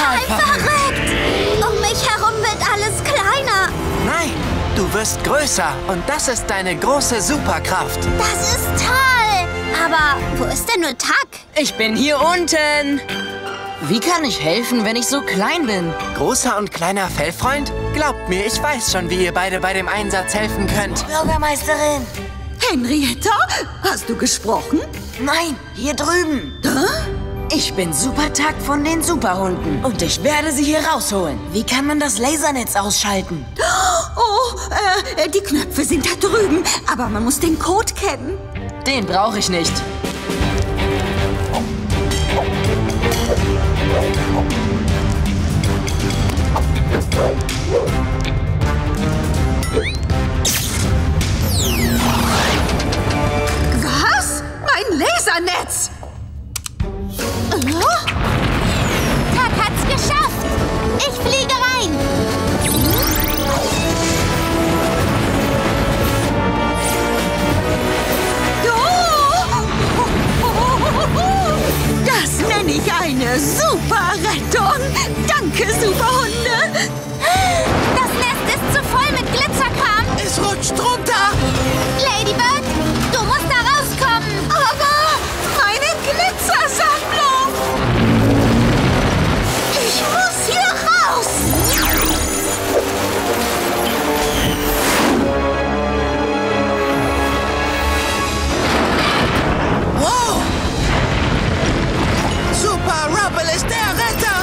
total verrückt. Um mich herum wird alles kleiner. Nein, du wirst größer und das ist deine große Superkraft. Das ist toll. Aber wo ist denn nur Tuck? Ich bin hier unten. Wie kann ich helfen, wenn ich so klein bin? Großer und kleiner Fellfreund? Glaubt mir, ich weiß schon, wie ihr beide bei dem Einsatz helfen könnt. Bürgermeisterin. Henrietta, hast du gesprochen? Nein, hier drüben. Ich bin Super-Tuck von den Superhunden und ich werde sie hier rausholen. Wie kann man das Lasernetz ausschalten? Oh, die Knöpfe sind da drüben, aber man muss den Code kennen. Den brauche ich nicht. Was? Mein Lasernetz! Tuck hat's geschafft. Ich fliege rein. Das nenne ich eine Super-Rettung. Danke, Superhunde. Das Nest ist zu voll mit Glitzerkram. Es rutscht runter! Ladybird, du musst da rauskommen. Aber meine Glitzersammlung. Ich muss hier raus. Wow! Super Rubble ist der Retter!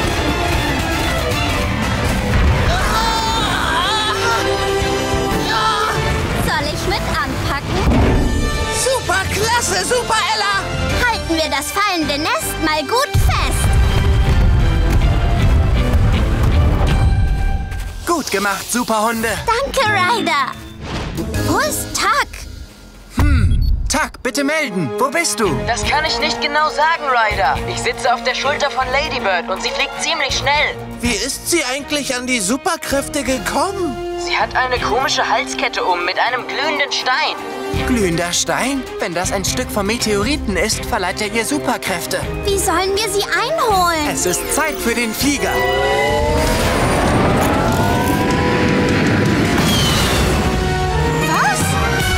Soll ich mit anpacken? Super klasse, Super Ella! Halten wir das fallende Nest mal gut fest. Gut gemacht, Superhunde! Danke, Ryder. Wo ist Tuck? Tuck, bitte melden! Wo bist du? Das kann ich nicht genau sagen, Ryder. Ich sitze auf der Schulter von Ladybird und sie fliegt ziemlich schnell. Wie ist sie eigentlich an die Superkräfte gekommen? Sie hat eine komische Halskette mit einem glühenden Stein. Glühender Stein? Wenn das ein Stück vom Meteoriten ist, verleiht er ihr Superkräfte. Wie sollen wir sie einholen? Es ist Zeit für den Flieger. Was?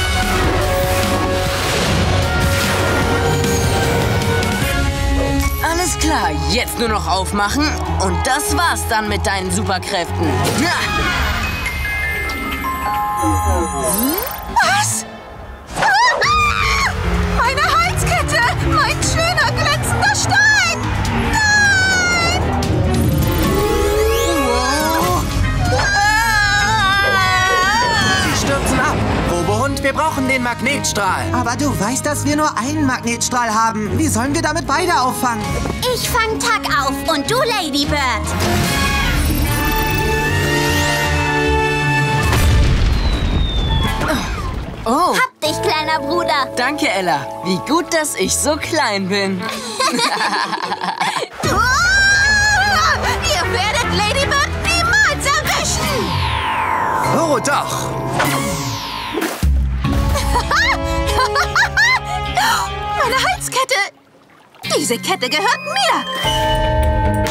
Alles klar, jetzt nur noch aufmachen und das war's dann mit deinen Superkräften. Ja. Was? Meine Halskette! Mein schöner, glänzender Stein! Nein! Sie stürzen ab. Robohund, wir brauchen den Magnetstrahl. Aber du weißt, dass wir nur einen Magnetstrahl haben. Wie sollen wir damit beide auffangen? Ich fang Tuck auf und du, Ladybird. Oh, Hab dich, kleiner Bruder. danke, Ella. Wie gut, dass ich so klein bin. Ihr werdet Ladybird niemals erwischen. Oh, doch. Meine Halskette! Diese Kette gehört mir!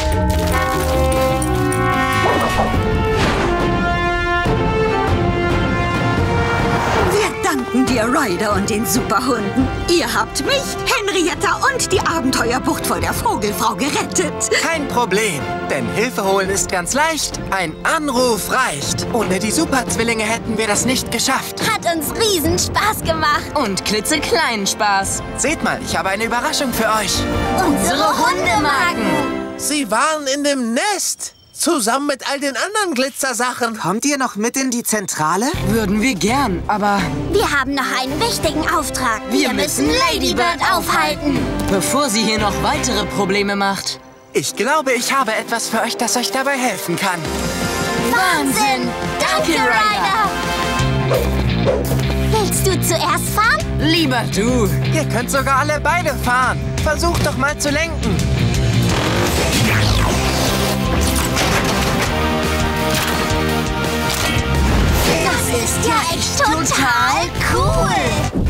Wir danken dir, Ryder und den Superhunden. Ihr habt mich, Henrietta und die Abenteuerbucht vor der Vogelfrau gerettet. Kein Problem, denn Hilfe holen ist ganz leicht. Ein Anruf reicht. Ohne die Superzwillinge hätten wir das nicht geschafft. Hat uns riesen Spaß gemacht. Und klitzekleinen Spaß. Seht mal, ich habe eine Überraschung für euch. Unsere Hundemagen. Sie waren in dem Nest. Zusammen mit all den anderen Glitzersachen. Kommt ihr noch mit in die Zentrale? Würden wir gern, aber Wir haben noch einen wichtigen Auftrag. Wir müssen Ladybird aufhalten. bevor sie hier noch weitere Probleme macht. Ich glaube, ich habe etwas für euch, das euch dabei helfen kann. Wahnsinn! Danke, Ryder. Willst du zuerst fahren? Lieber du. Ihr könnt sogar alle beide fahren. Versucht doch mal zu lenken. Das ist ja echt total cool.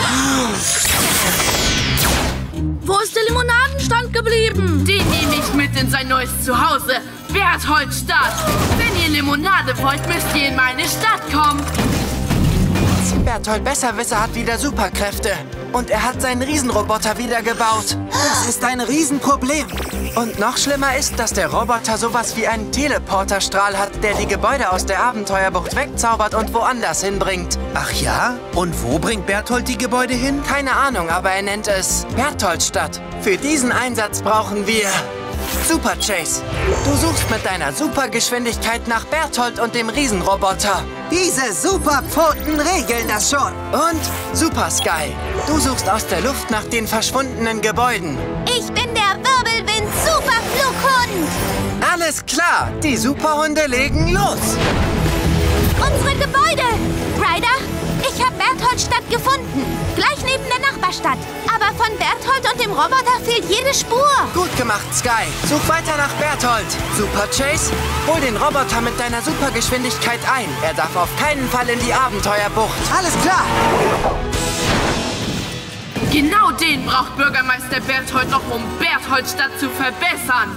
Wo ist der Limonadenstand geblieben? Den nehme ich mit in sein neues Zuhause, Bertholdstadt. Wenn ihr Limonade wollt, müsst ihr in meine Stadt kommen. Berthold Besserwisser hat wieder Superkräfte. Und er hat seinen Riesenroboter wiedergebaut. Das ist ein Riesenproblem. Und noch schlimmer ist, dass der Roboter sowas wie einen Teleporterstrahl hat, der die Gebäude aus der Abenteuerbucht wegzaubert und woanders hinbringt. Ach ja? Und wo bringt Berthold die Gebäude hin? Keine Ahnung, aber er nennt es Bertholdstadt. Für diesen Einsatz brauchen wir Super Chase. Du suchst mit deiner Supergeschwindigkeit nach Berthold und dem Riesenroboter. Diese Superpfoten regeln das schon. Und Super Sky. Du suchst aus der Luft nach den verschwundenen Gebäuden. Ich bin der Wirbelwind Superflughund. Alles klar, die Superhunde legen los. Unsere Gebäude. Ryder, ich habe Bertholdstadt gefunden. Gleich neben der Nachbarstadt. Aber von Berthold und dem Roboter fehlt jede Spur. Gut gemacht, Sky. Such weiter nach Berthold. Super Chase, hol den Roboter mit deiner Supergeschwindigkeit ein. Er darf auf keinen Fall in die Abenteuerbucht. Alles klar. Genau den braucht Bürgermeister Berthold noch, um Bertholdstadt zu verbessern.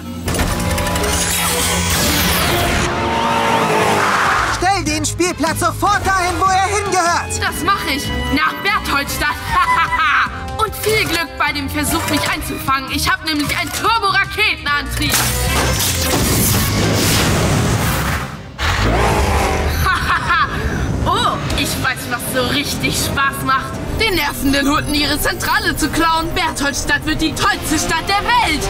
Stell den Spielplatz sofort dahin, wo er hingehört. Das mache ich. Nach Bertholdstadt. Und viel Glück bei dem Versuch, mich einzufangen. Ich habe nämlich einen Turbo-Raketenantrieb. Oh, ich weiß, was so richtig Spaß macht. Den nervenden Hunden ihre Zentrale zu klauen. Bertholdstadt wird die tollste Stadt der Welt.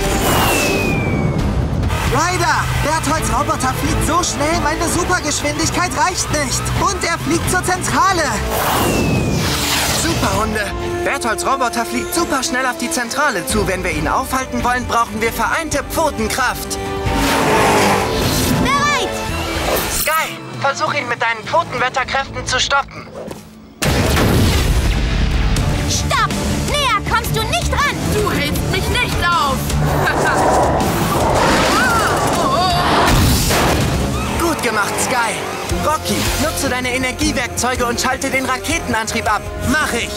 Ryder, Bertholds Roboter fliegt so schnell, meine Supergeschwindigkeit reicht nicht. Und er fliegt zur Zentrale. Superhunde. Bertholds Roboter fliegt super schnell auf die Zentrale zu. Wenn wir ihn aufhalten wollen, brauchen wir vereinte Pfotenkraft. Bereit! Sky, versuch ihn mit deinen Pfotenwetterkräften zu stoppen. Stopp! Näher kommst du nicht ran! Du hältst mich nicht auf. Gut gemacht, Sky. Rocky, nutze deine Energiewerkzeuge und schalte den Raketenantrieb ab. Mach ich!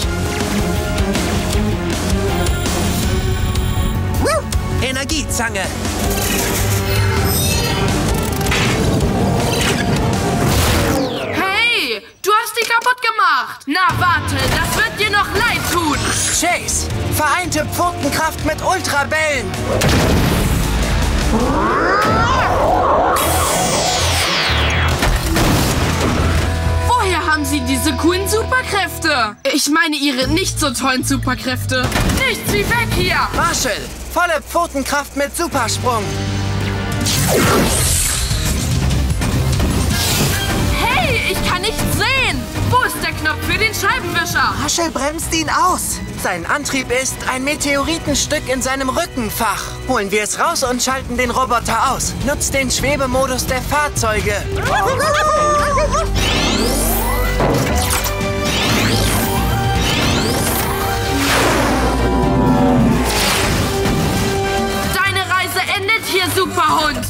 Energiezange! Hey, du hast die kaputt gemacht. Na warte, das wird dir noch leid tun. Chase, vereinte Pfotenkraft mit Ultrabällen. Woher haben sie diese coolen Superkräfte? Ich meine ihre nicht so tollen Superkräfte. Nichts wie weg hier. Marshall, volle Pfotenkraft mit Supersprung. Hey, ich kann nichts sehen. Wo ist der Knopf für den Scheibenwischer? Marshall bremst ihn aus. Sein Antrieb ist ein Meteoritenstück in seinem Rückenfach. Holen wir es raus und schalten den Roboter aus. Nutzt den Schwebemodus der Fahrzeuge. Deine Reise endet hier, Superhund.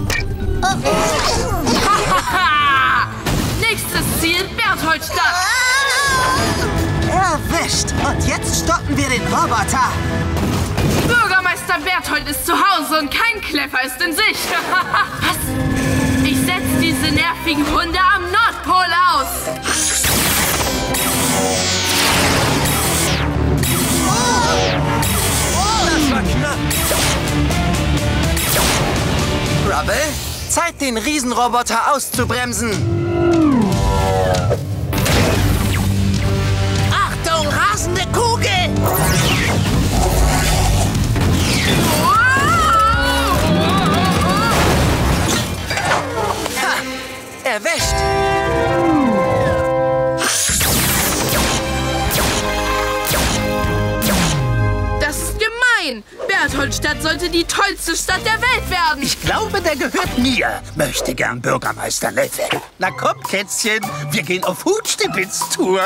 Nächstes Ziel, Bertholdstadt. Erwischt. Und jetzt stoppen wir den Roboter. Bürgermeister Berthold ist zu Hause und kein Kleffer ist in sich. Was? Ich setze diese nervigen Hunde am Nordpol aus. Das war knapp! Rubble, Zeit, den Riesenroboter auszubremsen. Achtung, rasende Kugel! Ha, erwischt. Das ist gemein. Bertholdstadt sollte die tollste Stadt der Welt werden. Ich glaube, der gehört mir, möchte gern Bürgermeister Neffe. Na komm, Kätzchen, wir gehen auf Hutstibitz-Tour.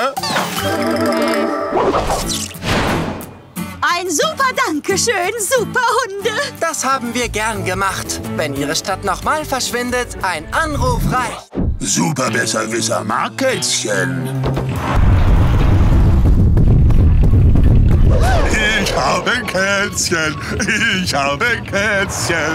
Ein super Dankeschön, Superhunde. Das haben wir gern gemacht. Wenn Ihre Stadt nochmal verschwindet, ein Anruf reicht. Super Besserwisser mag Kätzchen. Ich habe Kätzchen. Ich habe Kätzchen.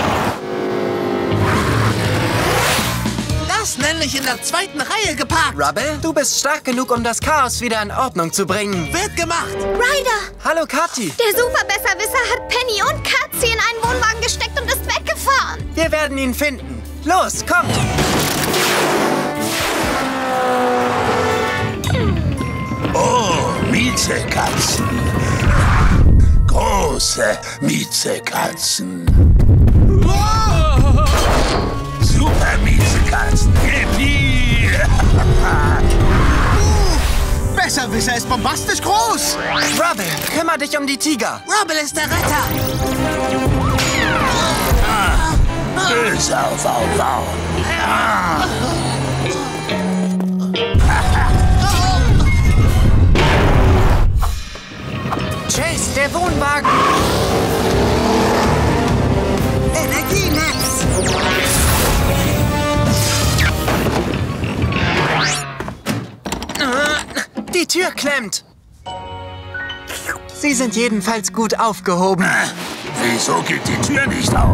Das nämlich in der zweiten Reihe geparkt. Rubble, du bist stark genug, um das Chaos wieder in Ordnung zu bringen. Wird gemacht. Ryder, Hallo, Kathi. der Superbesserwisser hat Penny und Katzi in einen Wohnwagen gesteckt und ist weggefahren. Wir werden ihn finden. Los, kommt. Oh, Miezekatzen. Große Miezekatzen. Super Miezekatzen. Yippie! Besserwisser ist bombastisch groß. Rubble, kümmere dich um die Tiger. Rubble ist der Retter. Böse auf. Chase, der Wohnwagen. Energienetz. Die Tür klemmt. Sie sind jedenfalls gut aufgehoben. Wieso geht die Tür nicht auf?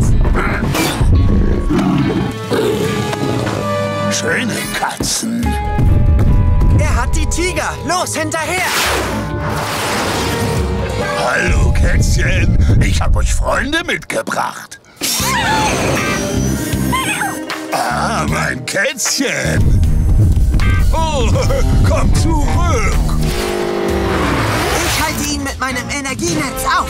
Schöne Katzen. Er hat die Tiger. Los, hinterher. Hallo, Kätzchen. Ich habe euch Freunde mitgebracht. Ah, mein Kätzchen. Oh, komm zurück. Ich halte ihn mit meinem Energienetz auf.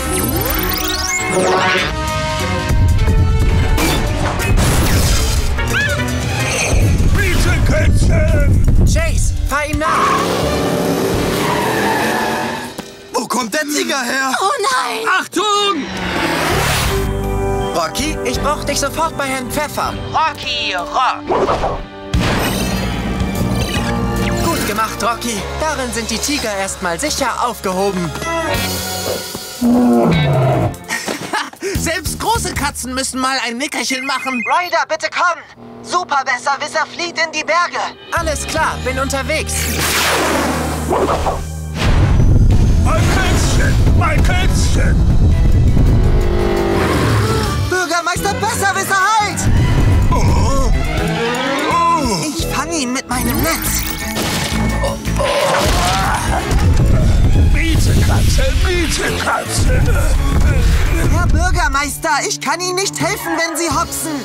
Bitte, Kätzchen. Chase, fahr ihm nach. Wo kommt der Tiger her? Oh nein! Achtung! Rocky, ich brauch dich sofort bei Herrn Pfeffer. Rocky, Rock. Gut gemacht, Rocky. Darin sind die Tiger erstmal sicher aufgehoben. Selbst große Katzen müssen mal ein Nickerchen machen. Ryder, bitte komm. Superbesserwisser flieht in die Berge. Alles klar, bin unterwegs. Mein Kätzchen! Mein Kätzchen! Bürgermeister Besserwisser, halt! Oh. Oh. Ich fange ihn mit meinem Netz. Miezekatze, Miezekatze! Herr Bürgermeister, ich kann Ihnen nicht helfen, wenn Sie hopsen.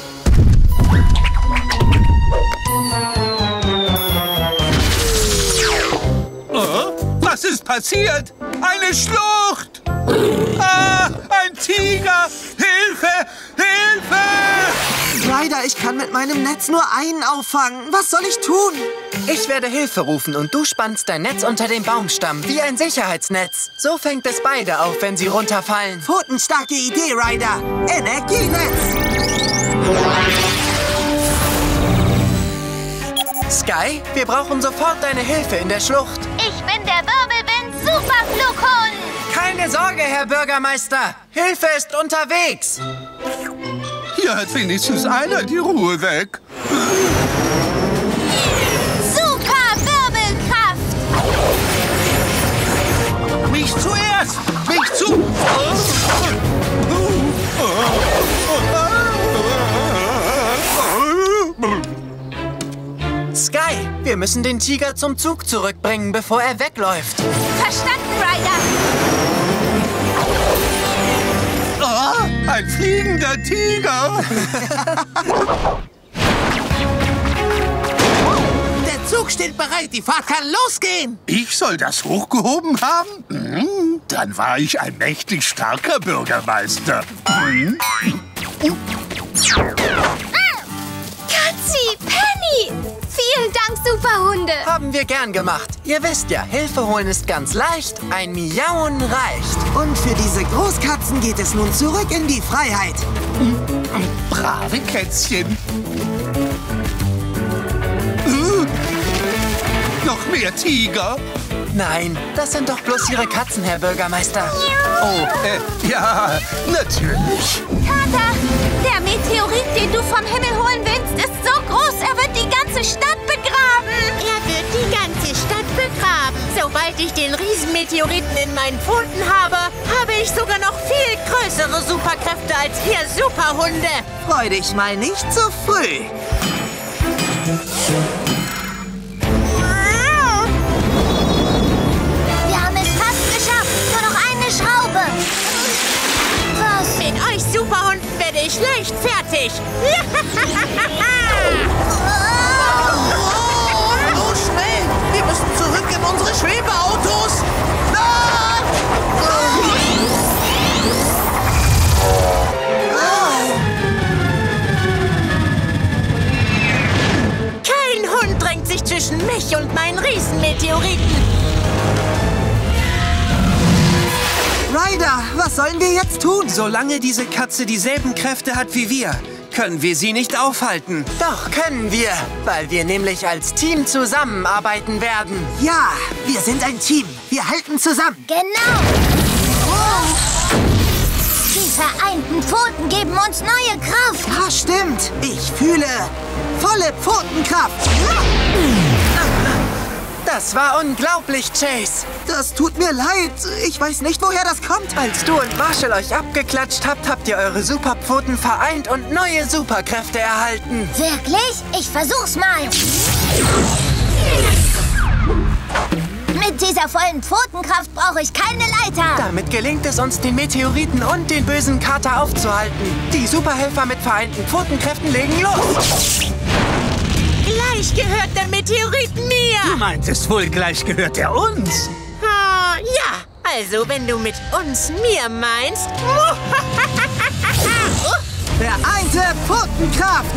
Oh, was ist passiert? Eine Schlucht! Ah, ein Tiger! Hilfe! Hilfe! Ryder, ich kann mit meinem Netz nur einen auffangen. Was soll ich tun? Ich werde Hilfe rufen und du spannst dein Netz unter den Baumstamm, wie ein Sicherheitsnetz. So fängt es beide auf, wenn sie runterfallen. Pfotenstarke Idee, Ryder. Energienetz. Sky, wir brauchen sofort deine Hilfe in der Schlucht. Ich bin der Wirbelwind-Superflughund. Keine Sorge, Herr Bürgermeister. Hilfe ist unterwegs. Hier hat wenigstens einer die Ruhe weg. Super Wirbelkraft. Mich zuerst! Mich zu... Sky, wir müssen den Tiger zum Zug zurückbringen, bevor er wegläuft. Verstanden, Ryder. Oh, ein fliegender Tiger! Der Zug steht bereit. Die Fahrt kann losgehen. Ich soll das hochgehoben haben? Hm, dann war ich ein mächtig starker Bürgermeister. Hm. Katzi, Penny. Vielen Dank, Superhunde. Haben wir gern gemacht. Ihr wisst ja, Hilfe holen ist ganz leicht, ein Miauen reicht. Und für diese Großkatzen geht es nun zurück in die Freiheit. Brave Kätzchen. Noch mehr Tiger? Nein, das sind doch bloß Ihre Katzen, Herr Bürgermeister. Oh, ja, natürlich. Kater, der Meteorit, den du vom Himmel holen willst, ist so groß, er wird die ganze Stadt begraben. Er wird die ganze Stadt begraben, sobald Sobald ich den Riesenmeteoriten in meinen Pfoten habe, habe ich sogar noch viel größere Superkräfte als ihr Superhunde. Freu dich mal nicht so früh. Wir haben es fast geschafft. Nur noch eine Schraube. Was? Mit euch Superhunden werde ich leicht fertig. Oh, schnell! Wir müssen zurück in unsere Schwebeautos! Ah! Kein Hund drängt sich zwischen mich und meinen Riesenmeteoriten. Ryder, was sollen wir jetzt tun? Solange diese Katze dieselben Kräfte hat wie wir, können wir sie nicht aufhalten. Doch können wir, weil wir nämlich als Team zusammenarbeiten werden. Ja, wir sind ein Team. Wir halten zusammen. Genau. Die vereinten Pfoten geben uns neue Kraft. Ja, stimmt. Ich fühle volle Pfotenkraft. Das war unglaublich, Chase. Das tut mir leid. Ich weiß nicht, woher das kommt. Als du und Marshall euch abgeklatscht habt, habt ihr eure Superpfoten vereint und neue Superkräfte erhalten. Wirklich? Ich versuch's mal. Mit dieser vollen Pfotenkraft brauche ich keine Leiter. Damit gelingt es uns, den Meteoriten und den bösen Kater aufzuhalten. Die Superhelfer mit vereinten Pfotenkräften legen los. Gleich gehört der Meteorit mir. Du meintest wohl, gleich gehört er uns. Oh, ja, also wenn du mit uns mir meinst. Vereinte Pfotenkraft.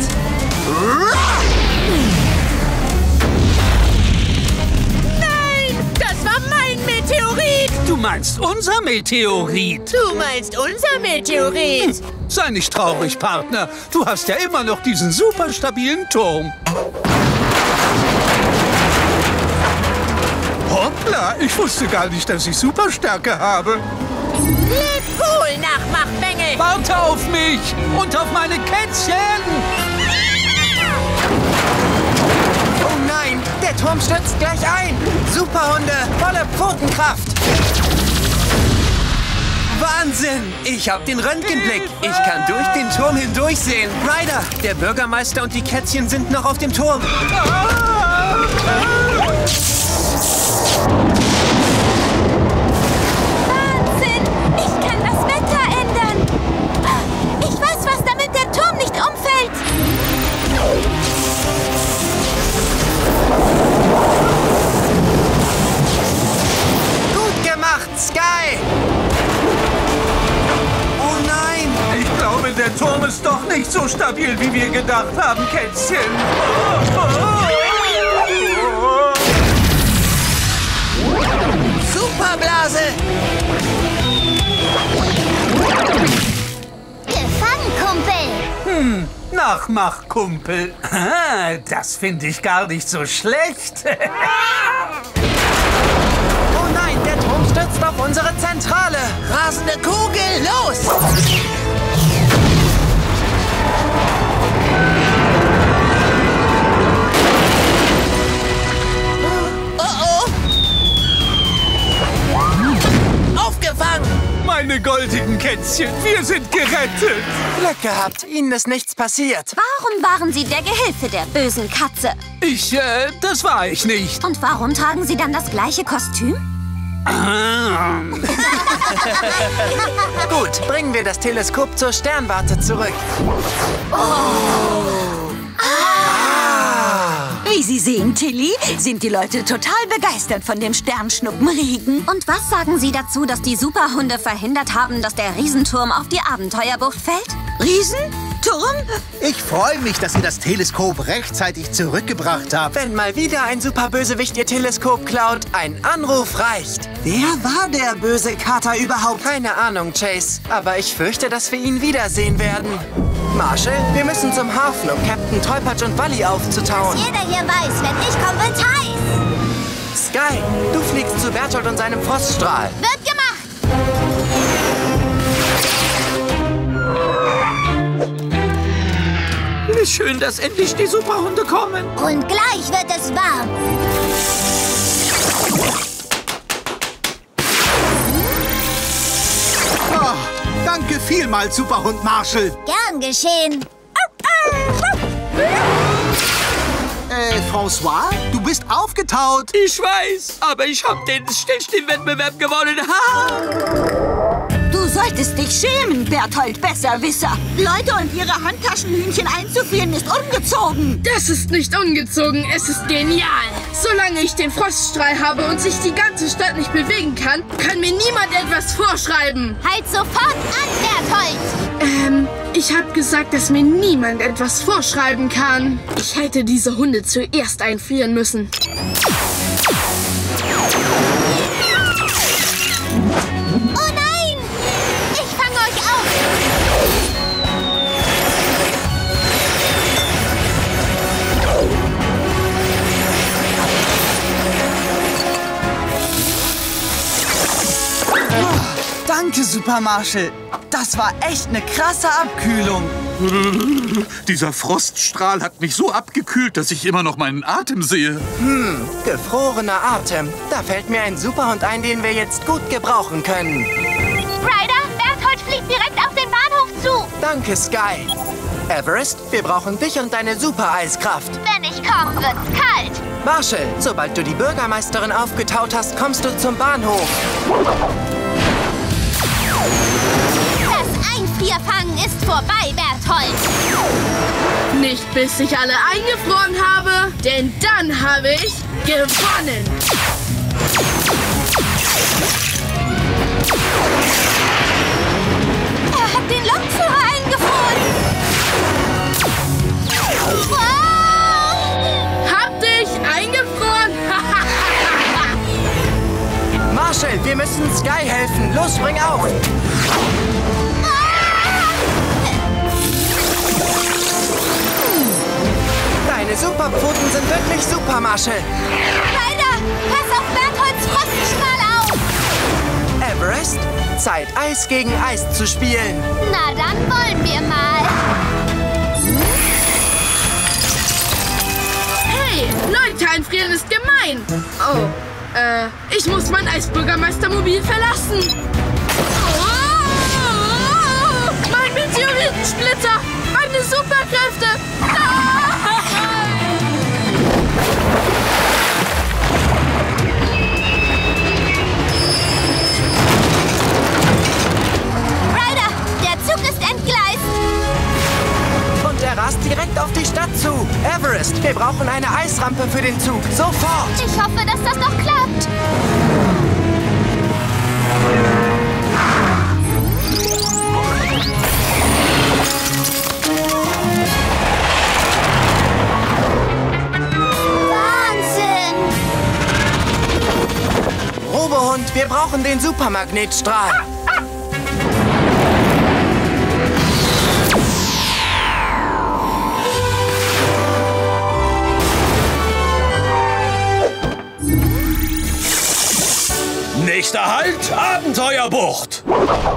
Nein, das war mein Meteorit. Du meinst unser Meteorit. Du meinst unser Meteorit. Sei nicht traurig, Partner. Du hast ja immer noch diesen super stabilen Turm. Hoppla, ich wusste gar nicht, dass ich Superstärke habe. Leb wohl, Nachmachbengel. Warte auf mich und auf meine Kätzchen. Oh nein, der Turm stürzt gleich ein. Superhunde, volle Pfotenkraft. Wahnsinn! Ich hab den Röntgenblick. Ich kann durch den Turm hindurch sehen. Ryder, der Bürgermeister und die Kätzchen sind noch auf dem Turm. Wahnsinn! Ich kann das Wetter ändern. Ich weiß was, damit der Turm nicht umfällt. Gut gemacht, Sky! Oh nein! Ich glaube, der Turm ist doch nicht so stabil, wie wir gedacht haben, Kätzchen. Superblase! Gefangen, Kumpel. Nachmachkumpel. Das finde ich gar nicht so schlecht. Oh nein, der Turm stürzt auf unsere Zentrale. Rasende Kugel, los! Oh oh! Aufgefangen! Meine goldigen Kätzchen, wir sind gerettet. Glück gehabt, Ihnen ist nichts passiert. Warum waren Sie der Gehilfe der bösen Katze? Das war ich nicht. Und warum tragen Sie dann das gleiche Kostüm? Gut, bringen wir das Teleskop zur Sternwarte zurück. Wie Sie sehen, Tilly, sind die Leute total begeistert von dem Sternschnuppenregen. Und was sagen Sie dazu, dass die Superhunde verhindert haben, dass der Riesenturm auf die Abenteuerbucht fällt? Riesenturm? Ich freue mich, dass ihr das Teleskop rechtzeitig zurückgebracht habt. Wenn mal wieder ein Superbösewicht Ihr Teleskop klaut, ein Anruf reicht. Wer war der böse Kater überhaupt? Keine Ahnung, Chase, aber ich fürchte, dass wir ihn wiedersehen werden. Marshall, wir müssen zum Hafen, um Captain Tollpatsch und Wally aufzutauen. Jeder hier weiß, wenn ich komme, wird's heiß. Sky, du fliegst zu Berthold und seinem Froststrahl. Wird gemacht. Schön, dass endlich die Superhunde kommen. Und gleich wird es warm. Danke vielmals, Superhund Marshall. Gern geschehen. François, du bist aufgetaut. Ich weiß, aber ich habe den Stillstehwettbewerb gewonnen. Ha! Du solltest dich schämen, Berthold Besserwisser. Leute und ihre Handtaschenhühnchen einzuführen ist ungezogen. Das ist nicht ungezogen, es ist genial. Solange ich den Froststrahl habe und sich die ganze Stadt nicht bewegen kann mir niemand etwas vorschreiben. Halt sofort an, Berthold. Ich habe gesagt, dass mir niemand etwas vorschreiben kann. Ich hätte diese Hunde zuerst einfrieren müssen. Oh nein! Ich fange euch auf. Danke, Super Marshall. Das war echt eine krasse Abkühlung. Dieser Froststrahl hat mich so abgekühlt, dass ich immer noch meinen Atem sehe. Gefrorener Atem. Da fällt mir ein Superhund ein, den wir jetzt gut gebrauchen können. Ryder, Berthold fliegt direkt auf den Bahnhof zu. Danke, Sky. Everest, wir brauchen dich und deine Super-Eiskraft. Wenn ich komme, wird's kalt. Marshall, sobald du die Bürgermeisterin aufgetaut hast, kommst du zum Bahnhof. Das Einfrierfangen ist vorbei, Berthold. Nicht bis ich alle eingefroren habe, denn dann habe ich gewonnen. Er hat den Lokführer eingefroren. Wow! Hab dich eingefroren. Marshall, wir müssen Sky helfen. Los, spring auf. Deine Superpfoten sind wirklich super, Marshall. Ryder, pass auf Bertholds Froststrahl auf. Everest, Zeit, Eis gegen Eis zu spielen. Na, dann wollen wir mal. Hey, Leute einfrieren ist gemein. Oh, ich muss mein Eisbürgermeistermobil verlassen. Oh, mein Meteoritensplitter, meine Superkräfte. Ryder, der Zug ist entgleist. Und er rast direkt auf die Stadt zu. Everest, wir brauchen eine Eisrampe für den Zug. Sofort! Ich hoffe, dass das noch klappt. Wahnsinn! Robohund, wir brauchen den Supermagnetstrahl. Nächster Halt, Abenteuerbucht.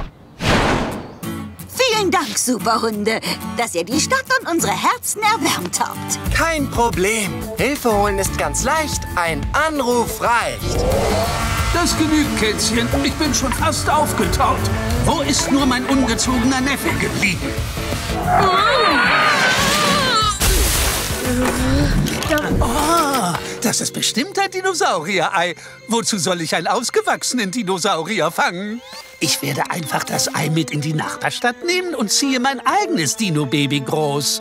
Vielen Dank, Superhunde, dass ihr die Stadt und unsere Herzen erwärmt habt. Kein Problem. Hilfe holen ist ganz leicht. Ein Anruf reicht. Das genügt, Kätzchen. Ich bin schon fast aufgetaut. Wo ist nur mein ungezogener Neffe geblieben? Oh, das ist bestimmt ein Dinosaurier-Ei. Wozu soll ich einen ausgewachsenen Dinosaurier fangen? Ich werde einfach das Ei mit in die Nachbarstadt nehmen und ziehe mein eigenes Dino-Baby groß.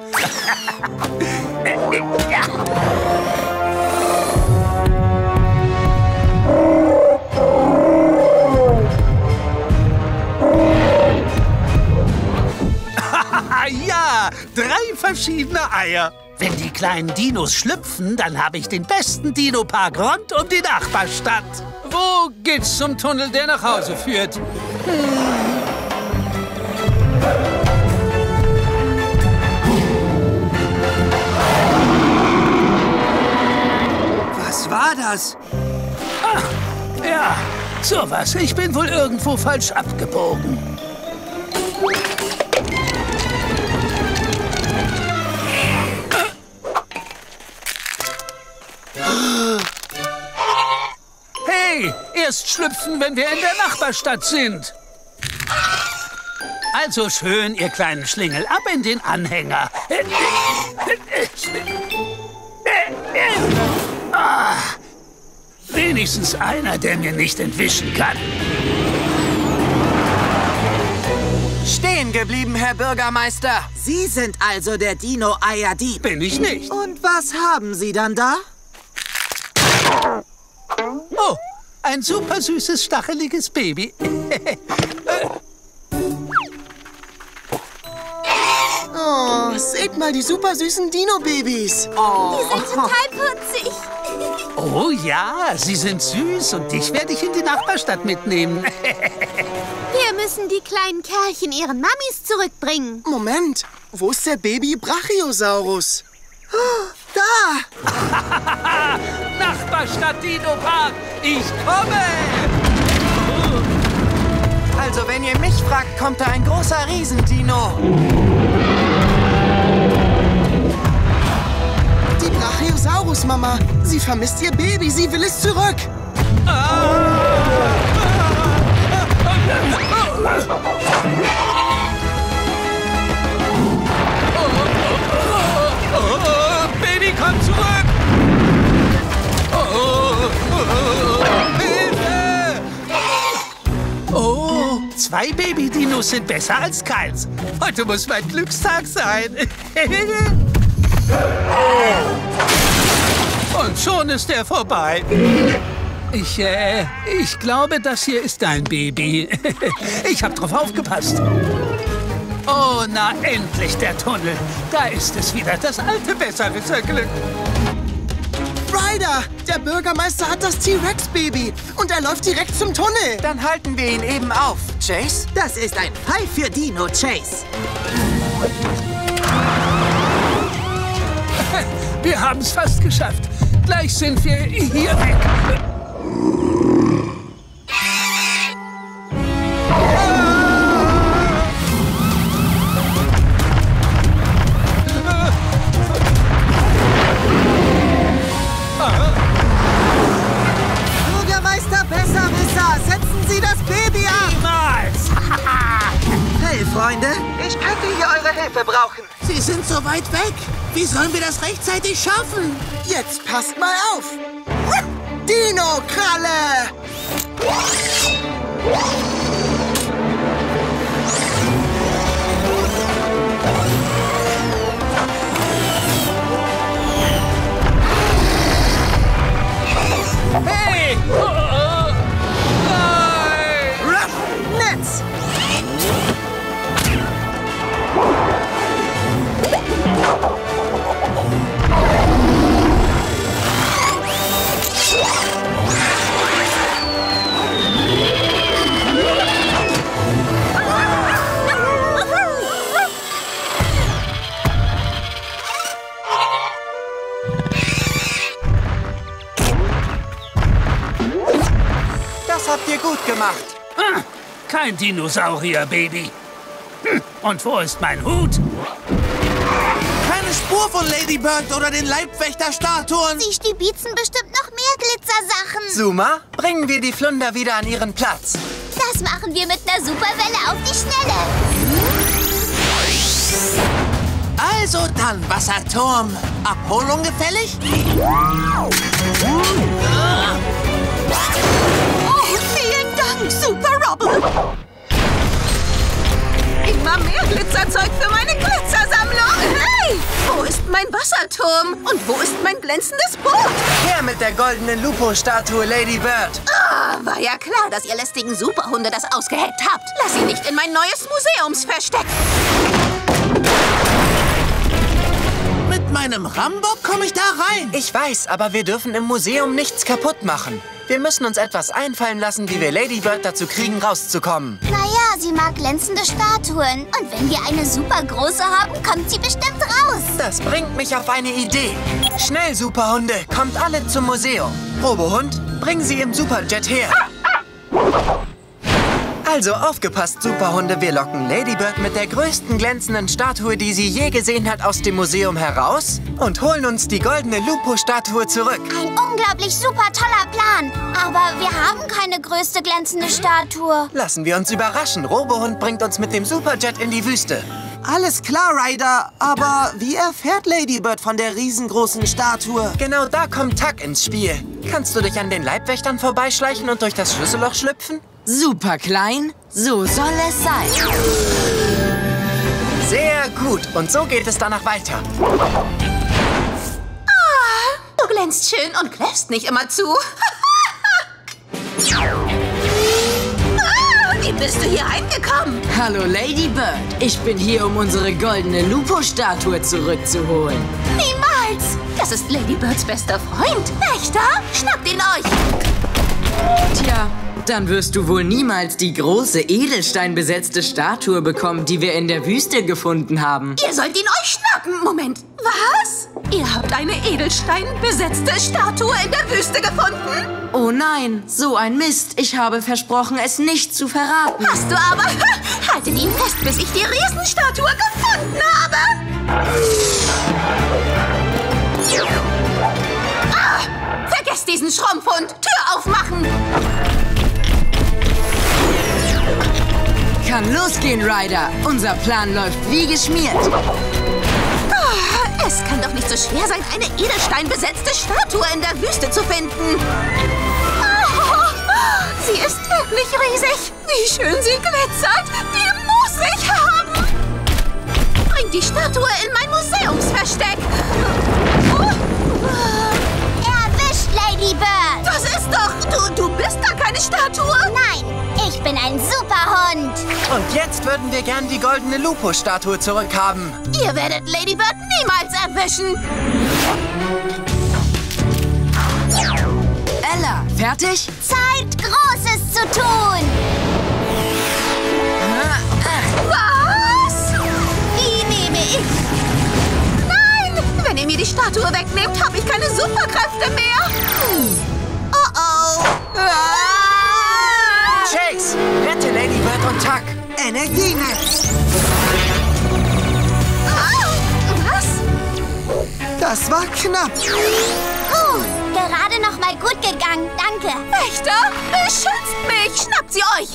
Ja, 3 verschiedene Eier. Wenn die kleinen Dinos schlüpfen, dann habe ich den besten Dino-Park rund um die Nachbarstadt. Wo geht's zum Tunnel, der nach Hause führt? Was war das? Ach, ja, sowas. Ich bin wohl irgendwo falsch abgebogen. Hey, erst schlüpfen, wenn wir in der Nachbarstadt sind. Also schön, ihr kleinen Schlingel, ab in den Anhänger. Wenigstens einer, der mir nicht entwischen kann. Stehen geblieben, Herr Bürgermeister. Sie sind also der Dino-Eier-Dieb. Bin ich nicht. Und was haben Sie dann da? Oh, ein super süßes, stacheliges Baby. Oh, seht mal die super süßen Dino-Babys. Die sind total putzig. Oh ja, sie sind süß und dich werde ich in die Nachbarstadt mitnehmen. Wir müssen die kleinen Kerlchen ihren Mamis zurückbringen. Moment, wo ist der Baby Brachiosaurus? Oh, da! Nachbarstadt Dino-Park, ich komme! Also, wenn ihr mich fragt, kommt da ein großer Riesendino. Die Brachiosaurus-Mama. Sie vermisst ihr Baby. Sie will es zurück. Baby, komm zurück! Hilfe! Oh, 2 Baby-Dinos sind besser als keins. Heute muss mein Glückstag sein. Und schon ist er vorbei. Ich glaube, das hier ist dein Baby. Ich habe drauf aufgepasst. Oh, na endlich der Tunnel. Da ist es wieder, das alte Besserwisserglück. Ryder, der Bürgermeister hat das T-Rex-Baby und er läuft direkt zum Tunnel. Dann halten wir ihn eben auf, Chase. Das ist ein Fall für Dino, Chase. Wir haben es fast geschafft. Gleich sind wir hier weg. Bürgermeister Besserwisser, setzen Sie das Baby ab! Niemals! Hey, Freunde, ich könnte hier eure Hilfe brauchen. Sie sind so weit weg. Wie sollen wir das rechtzeitig schaffen? Jetzt passt mal auf. Dino-Kralle! Hey! Ruff! Netz! Das habt ihr gut gemacht. Kein Dinosaurier-Baby. Und wo ist mein Hut? Keine Spur von Ladybird oder den Leibwächter-Statuen. Sie stibitzen bestimmt noch mehr Glitzersachen. Zuma, bringen wir die Flunder wieder an ihren Platz. Das machen wir mit einer Superwelle auf die Schnelle. Also dann, Wasserturm. Abholung gefällig? Oh, vielen Dank, Super Robin. Immer mehr Glitzerzeug für meine Glitzersammlung. Hey, wo ist mein Wasserturm? Und wo ist mein glänzendes Boot? Her mit der goldenen Lupo-Statue, Ladybird. Ah, war ja klar, dass ihr lästigen Superhunde das ausgeheckt habt. Lass sie nicht in mein neues Museumsversteck. Mit meinem Rambock komme ich da rein. Ich weiß, aber wir dürfen im Museum nichts kaputt machen. Wir müssen uns etwas einfallen lassen, wie wir Ladybird dazu kriegen, rauszukommen. Naja, sie mag glänzende Statuen. Und wenn wir eine super große haben, kommt sie bestimmt raus. Das bringt mich auf eine Idee. Schnell, Superhunde, kommt alle zum Museum. Robohund, bring sie im Superjet her. Also aufgepasst, Superhunde. Wir locken Ladybird mit der größten glänzenden Statue, die sie je gesehen hat, aus dem Museum heraus und holen uns die goldene Lupo-Statue zurück. Ein unglaublich super toller Plan. Aber wir haben keine größte glänzende Statue. Lassen wir uns überraschen. Robohund bringt uns mit dem Superjet in die Wüste. Alles klar, Ryder. Aber wie erfährt Ladybird von der riesengroßen Statue? Genau da kommt Tuck ins Spiel. Kannst du dich an den Leibwächtern vorbeischleichen und durch das Schlüsselloch schlüpfen? Super klein, so soll es sein. Sehr gut. Und so geht es danach weiter. Du glänzt schön und kläffst nicht immer zu. Wie bist du hier reingekommen? Hallo Ladybird, ich bin hier, um unsere goldene Lupo-Statue zurückzuholen. Niemals! Das ist Ladybirds bester Freund. Wächter, schnappt ihn euch! Tja, dann wirst du wohl niemals die große edelsteinbesetzte Statue bekommen, die wir in der Wüste gefunden haben. Ihr sollt ihn euch schnappen. Moment, was? Ihr habt eine edelsteinbesetzte Statue in der Wüste gefunden? Oh nein, so ein Mist. Ich habe versprochen, es nicht zu verraten. Hast du aber? Haltet ihn fest, bis ich die Riesenstatue gefunden habe. Vergesst diesen Schrumpfhund. Tür aufmachen. Kann losgehen, Ryder. Unser Plan läuft wie geschmiert. Es kann doch nicht so schwer sein, eine edelsteinbesetzte Statue in der Wüste zu finden. Sie ist wirklich riesig. Wie schön sie glitzert. Die muss ich haben. Bringt die Statue in mein Museumsversteck. Erwischt, Ladybird. Das ist doch... Du bist gar keine Statue. Nein, ich bin ein Superhund. Und jetzt würden wir gern die goldene Lupo-Statue zurückhaben. Ihr werdet Ladybird niemals erwischen. Ella, fertig? Zeit, Großes zu tun. Was? Die nehme ich. Nein, wenn ihr mir die Statue wegnehmt, habe ich keine Superkräfte mehr. Oh. Chase, rette Ladybird und Tuck. Energienetz. Was? Das war knapp. Gerade noch mal gut gegangen, danke. Wächter, beschützt mich! Schnappt sie euch!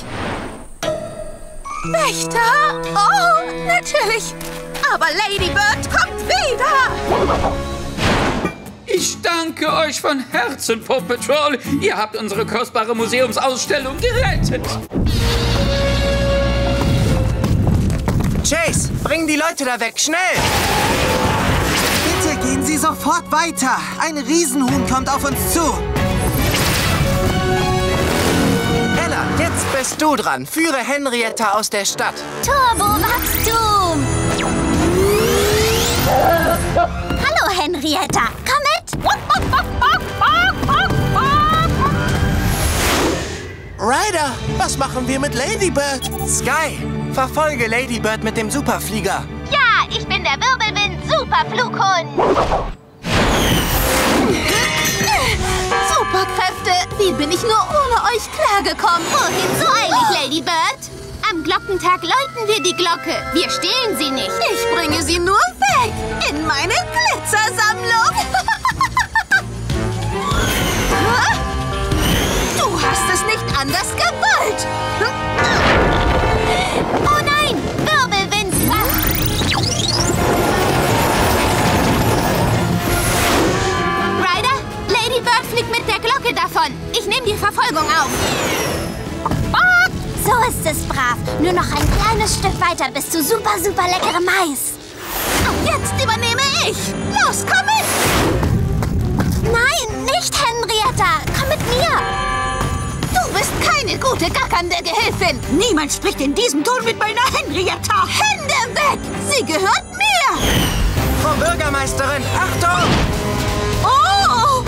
Wächter? Oh, natürlich. Aber Ladybird kommt wieder. Ich danke euch von Herzen, Paw Patrol. Ihr habt unsere kostbare Museumsausstellung gerettet. Chase, bring die Leute da weg, schnell! Bitte gehen Sie sofort weiter. Ein Riesenhuhn kommt auf uns zu. Ella, jetzt bist du dran. Führe Henrietta aus der Stadt. Turbo-Wachstum. Hallo, Henrietta. Komm mit. Ryder, was machen wir mit Ladybird? Sky, verfolge Ladybird mit dem Superflieger. Ja, ich bin der Wirbelwind-Superflughund. Superkräfte! Wie bin ich nur ohne euch klargekommen? Wohin so eilig, Ladybird? Am Glockentag läuten wir die Glocke. Wir stehlen sie nicht. Ich bringe sie nur weg. In meine Glitzersammlung. Du hast es nicht anders gewollt. Oh nein! Wirbelwind! Ryder, Ladybird fliegt mit der Glocke davon. Ich nehme die Verfolgung auf. So ist es brav. Nur noch ein kleines Stück weiter bis zu super leckere Mais. Und jetzt übernehme ich. Los, komm mit. Nein, nicht Henrietta. Komm mit mir. Du bist keine gute, gackernde Gehilfin. Niemand spricht in diesem Ton mit meiner Henrietta. Hände weg. Sie gehört mir. Frau Bürgermeisterin, Achtung! Oh!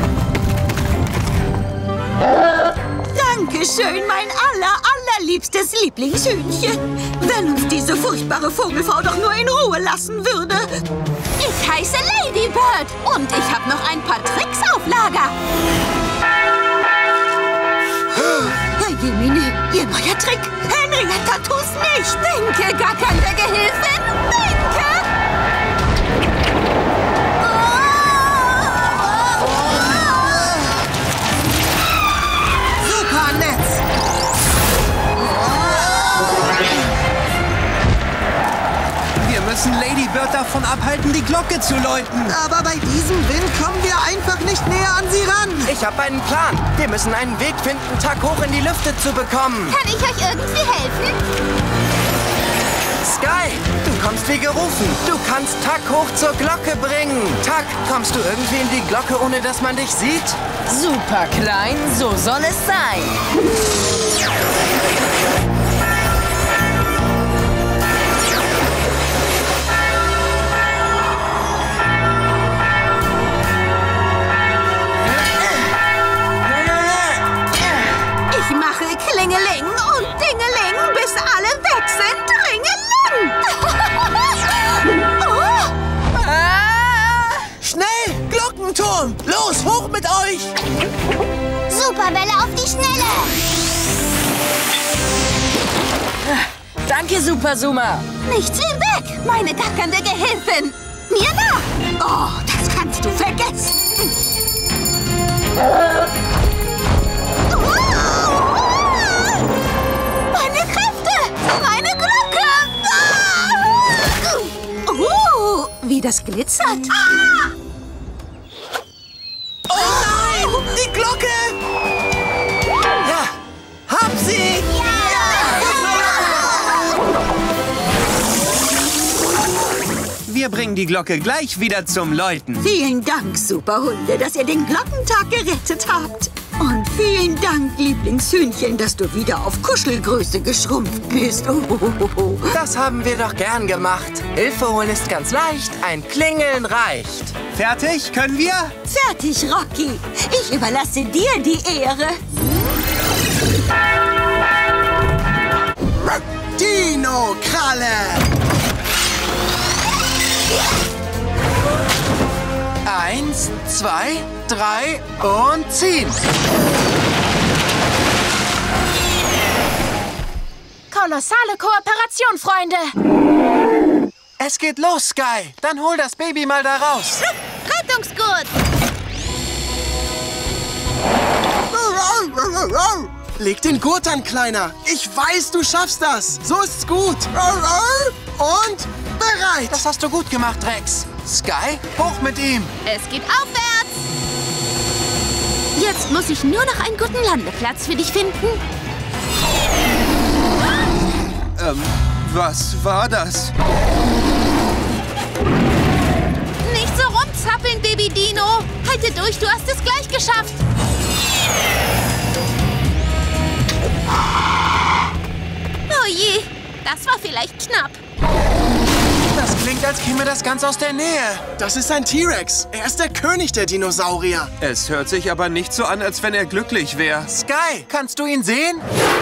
Dankeschön, mein allerliebstes Lieblingshühnchen. Wenn uns diese furchtbare Vogelfrau doch nur in Ruhe lassen würde. Ich heiße Ladybird und ich habe noch ein paar Tricks auf Lager. Jemine, ihr neuer Trick. Henrietta, tu's nicht. Denke, gackernde Gehilfin. Denke. Supernetz. Wir müssen Lady Bird davon abhalten, die Glocke zu läuten. Aber bei diesem Wind kommen wir einfach nicht näher an sie ran. Ich habe einen Plan. Wir müssen einen Weg finden, Tuck hoch in die Lüfte zu bekommen. Kann ich euch irgendwie helfen? Sky, du kommst wie gerufen. Du kannst Tuck hoch zur Glocke bringen. Tuck, kommst du irgendwie in die Glocke, ohne dass man dich sieht? Super klein, so soll es sein. Ich mache Klingeling und Dingeling, bis alle weg sind. Ringeling. Oh. Schnell, Glockenturm! Los, hoch mit euch! Superwelle auf die Schnelle! Danke, Super Zuma. Nichts wie weg, meine gackernde Gehilfin. Mir nach. Oh, das kannst du vergessen. Meine Kräfte! Meine Glocke! Wie das glitzert. Oh nein! Die Glocke! Ja! Hab sie! Wir bringen die Glocke gleich wieder zum Läuten. Vielen Dank, Superhunde, dass ihr den Glockentag gerettet habt. Und vielen Dank, Lieblingshühnchen, dass du wieder auf Kuschelgröße geschrumpft bist. Das haben wir doch gern gemacht. Hilfe holen ist ganz leicht, ein Klingeln reicht. Fertig? Können wir? Fertig, Rocky. Ich überlasse dir die Ehre. Dino-Kralle! 1, 2, 3 und ziehen. Kolossale Kooperation, Freunde. Es geht los, Sky. Dann hol das Baby mal da raus. Rettungsgurt. Leg den Gurt an, Kleiner. Ich weiß, du schaffst das. So ist's gut. Und bereit. Das hast du gut gemacht, Rex. Sky, hoch mit ihm. Es geht aufwärts. Jetzt muss ich nur noch einen guten Landeplatz für dich finden. Was war das? Nicht so rumzappeln, Baby Dino. Halte durch, du hast es gleich geschafft. Oh je, das war vielleicht knapp. Das klingt, als käme das ganz aus der Nähe. Das ist ein T-Rex. Er ist der König der Dinosaurier. Es hört sich aber nicht so an, als wenn er glücklich wäre. Sky, kannst du ihn sehen?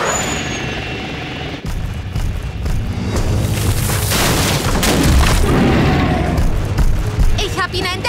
Ich hab ihn entdeckt.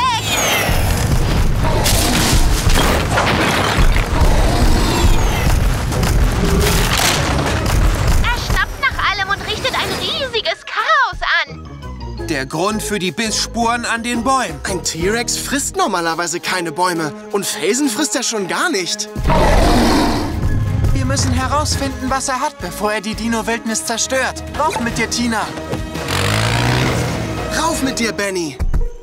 Er schnappt nach allem und richtet ein riesiges Chaos an. Der Grund für die Bissspuren an den Bäumen. Ein T-Rex frisst normalerweise keine Bäume. Und Felsen frisst er schon gar nicht. Wir müssen herausfinden, was er hat, bevor er die Dino-Wildnis zerstört. Rauf mit dir, Tina. Rauf mit dir, Benny.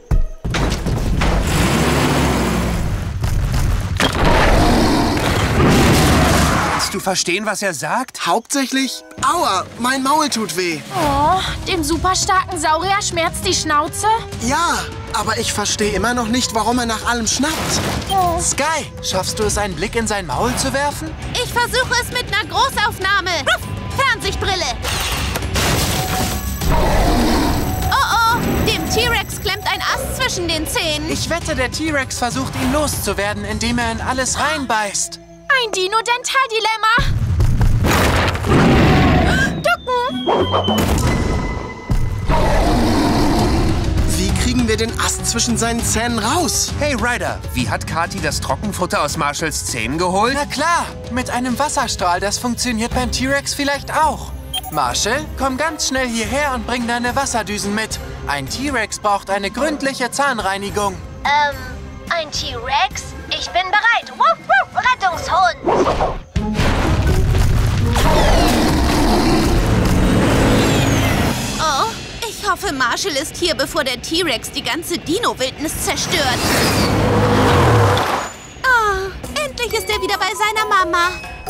Kannst du verstehen, was er sagt? Hauptsächlich, aua, mein Maul tut weh. Oh, dem super starken Saurier schmerzt die Schnauze? Ja, aber ich verstehe immer noch nicht, warum er nach allem schnappt. Oh. Sky, schaffst du es, einen Blick in sein Maul zu werfen? Ich versuche es mit einer Großaufnahme. Fernsichtbrille. Oh, dem T-Rex klemmt ein Ast zwischen den Zähnen. Ich wette, der T-Rex versucht, ihn loszuwerden, indem er in alles reinbeißt. Ein Dino-Dental-Dilemma. Ducken. Wie kriegen wir den Ast zwischen seinen Zähnen raus? Hey Ryder, wie hat Kathi das Trockenfutter aus Marshalls Zähnen geholt? Na klar, mit einem Wasserstrahl. Das funktioniert beim T-Rex vielleicht auch. Marshall, komm ganz schnell hierher und bring deine Wasserdüsen mit. Ein T-Rex braucht eine gründliche Zahnreinigung. Ein T-Rex? Ich bin bereit. Wuff, wuff, Rettungshund. Oh, ich hoffe, Marshall ist hier, bevor der T-Rex die ganze Dino-Wildnis zerstört. Oh, endlich ist er wieder bei seiner Mama.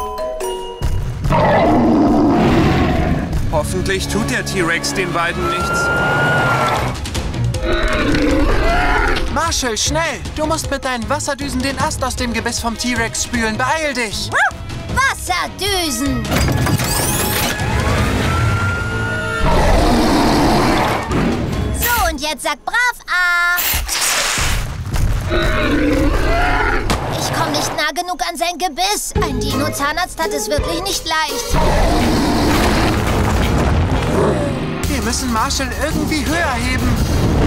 Hoffentlich tut der T-Rex den beiden nichts. Marshall, schnell! Du musst mit deinen Wasserdüsen den Ast aus dem Gebiss vom T-Rex spülen. Beeil dich! Wasserdüsen! So, und jetzt sag brav A. Ich komme nicht nah genug an sein Gebiss. Ein Dino-Zahnarzt hat es wirklich nicht leicht. Wir müssen Marshall irgendwie höher heben.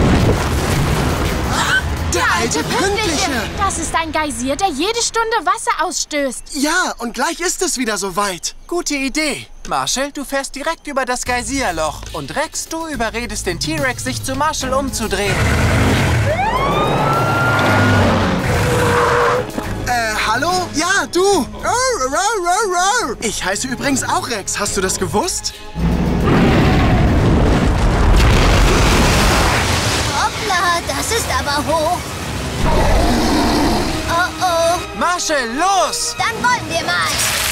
Der alte Pünktliche! Das ist ein Geysir, der jede Stunde Wasser ausstößt. Ja, und gleich ist es wieder soweit. Gute Idee. Marshall, du fährst direkt über das Geysirloch. Und Rex, du überredest den T-Rex, sich zu Marshall umzudrehen. Hallo? Ja, du! Ich heiße übrigens auch Rex. Hast du das gewusst? Hoppla, das ist aber hoch. Oh oh. Marshall, los! Dann wollen wir mal.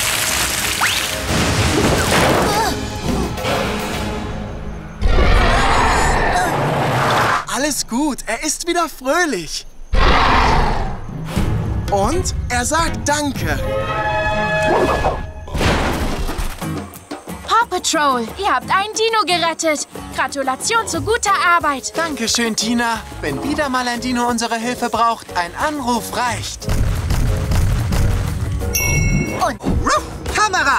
Alles gut, er ist wieder fröhlich. Und er sagt Danke. Paw Patrol, ihr habt einen Dino gerettet. Gratulation zu guter Arbeit. Dankeschön, Tina. Wenn wieder mal ein Dino unsere Hilfe braucht, ein Anruf reicht. Und Kamera!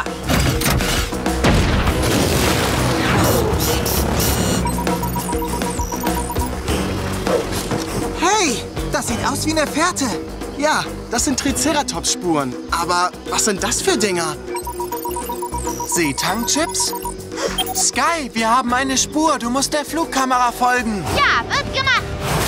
Hey, das sieht aus wie eine Fährte. Ja, das sind Triceratops-Spuren. Aber was sind das für Dinger? Seetangchips? Sky, wir haben eine Spur. Du musst der Flugkamera folgen. Ja, wird gemacht.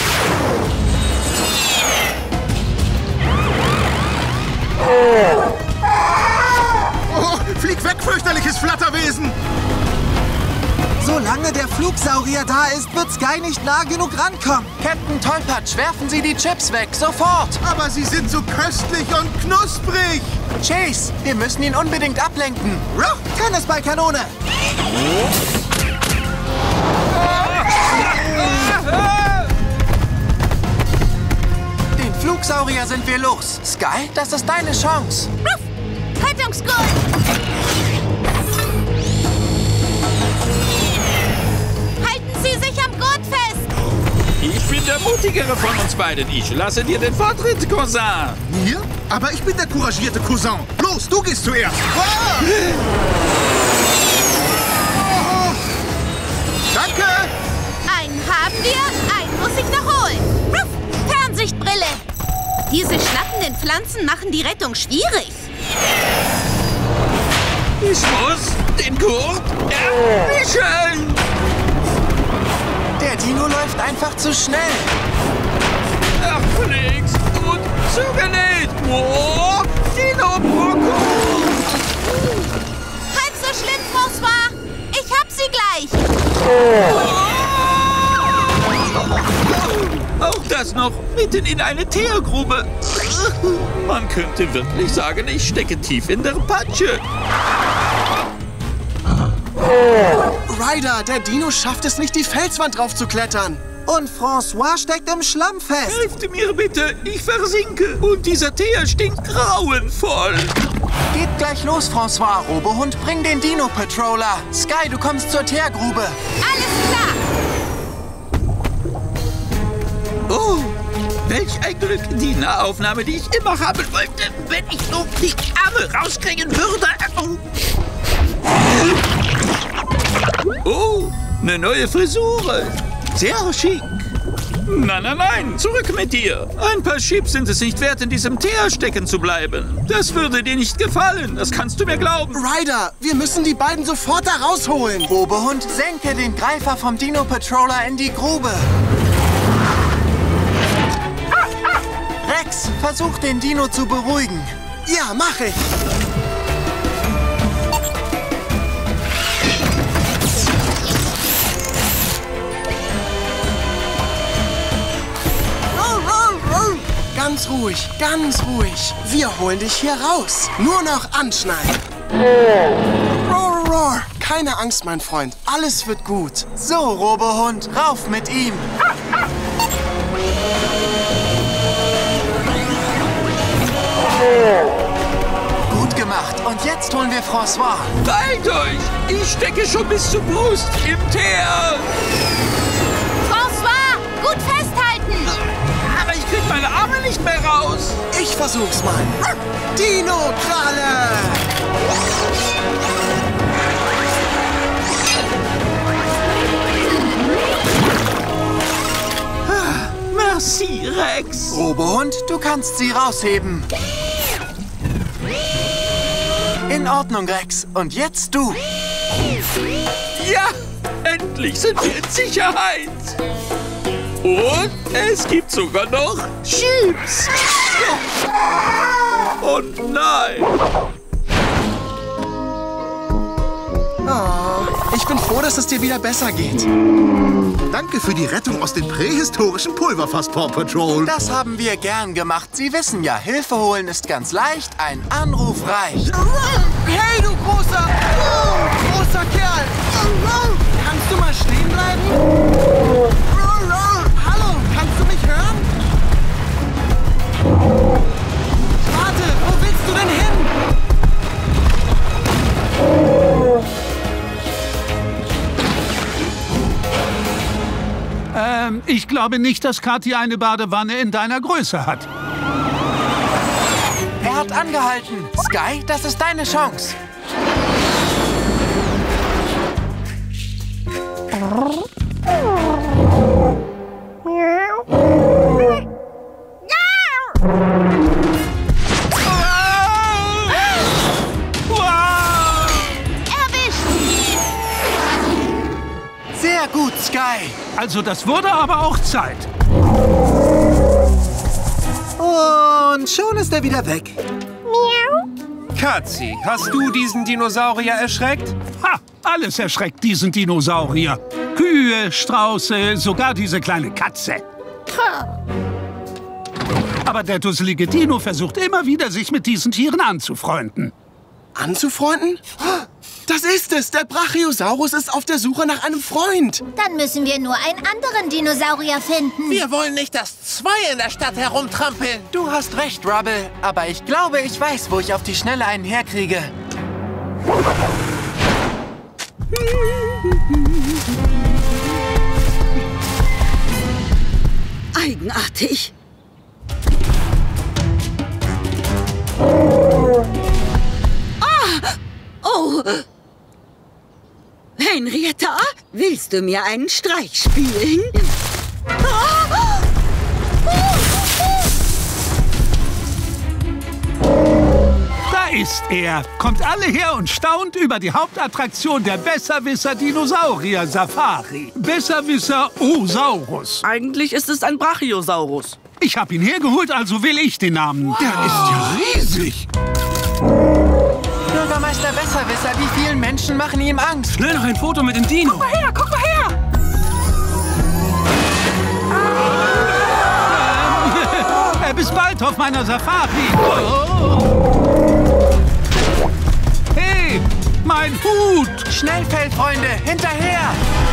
Oh, flieg weg, fürchterliches Flatterwesen! Solange der Flugsaurier da ist, wird Sky nicht nah genug rankommen. Captain Tollpatsch, werfen Sie die Chips weg, sofort! Aber sie sind so köstlich und knusprig! Chase, wir müssen ihn unbedingt ablenken. Tennisballkanone! Den Flugsaurier sind wir los. Sky, das ist deine Chance. Rettungsgurt! Halten Sie sich am Gurt fest! Ich bin der Mutigere von uns beiden. Ich lasse dir den Vortritt, Cousin. Mir? Aber ich bin der couragierte Cousin. Los, du gehst zuerst. Ah! Danke! Einen haben wir, einen muss ich noch holen. Fernsichtbrille! Diese schnappenden Pflanzen machen die Rettung schwierig. Ich muss den Gurt erwischen. Der Dino läuft einfach zu schnell. Ach, Flix, gut zugenäht. Oh, Dino Broco. Halb so schlimm, François. Ich hab sie gleich. Auch das noch mitten in eine Teergrube. Man könnte wirklich sagen, ich stecke tief in der Patsche. Ryder, der Dino schafft es nicht, die Felswand drauf zu klettern. Und François steckt im Schlamm fest. Helft mir bitte, ich versinke. Und dieser Teer stinkt grauenvoll. Geht gleich los, François. Robohund, bring den Dino-Patroller. Sky, du kommst zur Teergrube. Alles klar. Oh, welch ein Glück. Die Nahaufnahme, die ich immer haben wollte, wenn ich nur die Arme rauskriegen würde. Oh, eine neue Frisur. Sehr schick. Nein, nein, nein, zurück mit dir. Ein paar Chips sind es nicht wert, in diesem Teer stecken zu bleiben. Das würde dir nicht gefallen, das kannst du mir glauben. Ryder, wir müssen die beiden sofort da rausholen. Robehund, senke den Greifer vom Dino Patroller in die Grube. Rex, versuch den Dino zu beruhigen. Ja, mach ich. Ganz ruhig, ganz ruhig. Wir holen dich hier raus. Nur noch anschneiden. Roar, roar. Keine Angst, mein Freund. Alles wird gut. So, Robehund, rauf mit ihm. Gut gemacht. Und jetzt holen wir François. Beeilt euch! Ich stecke schon bis zur Brust im Teer. François, gut festhalten. Aber ich krieg meine Arme nicht mehr raus. Ich versuch's mal. Dino-Kralle! Merci, Rex. Robehund, du kannst sie rausheben. In Ordnung, Rex. Und jetzt du. Ja, endlich sind wir in Sicherheit. Und es gibt sogar noch Chips. Oh nein. Oh, ich bin froh, dass es dir wieder besser geht. Danke für die Rettung aus dem prähistorischen Pulverfass, Paw Patrol. Das haben wir gern gemacht. Sie wissen ja, Hilfe holen ist ganz leicht. Ein Anruf reicht. Hey, du großer Kerl. Kannst du mal stehen bleiben? Hallo, kannst du mich hören? Warte, wo willst du denn hin? Ich glaube nicht, dass Kathi eine Badewanne in deiner Größe hat. Er hat angehalten. Sky, das ist deine Chance. Sehr gut, Sky. Also das wurde aber auch Zeit. Und schon ist er wieder weg. Katzi, hast du diesen Dinosaurier erschreckt? Ha! Alles erschreckt diesen Dinosaurier. Kühe, Strauße, sogar diese kleine Katze. Aber der dusselige Dino versucht immer wieder, sich mit diesen Tieren anzufreunden. Anzufreunden? Das ist es! Der Brachiosaurus ist auf der Suche nach einem Freund. Dann müssen wir nur einen anderen Dinosaurier finden. Wir wollen nicht, dass zwei in der Stadt herumtrampeln. Du hast recht, Rubble. Aber ich glaube, ich weiß, wo ich auf die Schnelle einen herkriege. Eigenartig. Ah! Oh! Henrietta, willst du mir einen Streich spielen? Ah! Da ist er. Kommt alle her und staunt über die Hauptattraktion der Besserwisser-Dinosaurier-Safari. Besserwisser-Osaurus. Eigentlich ist es ein Brachiosaurus. Ich habe ihn hergeholt, also will ich den Namen. Der ist ja riesig. Bürgermeister Besserwisser, wie vielen Menschen machen ihm Angst? Schnell noch ein Foto mit dem Dino. Guck mal her, guck mal her! Bis bald auf meiner Safari. Oh. Hey, mein Hut! Schnellfellfreunde, hinterher!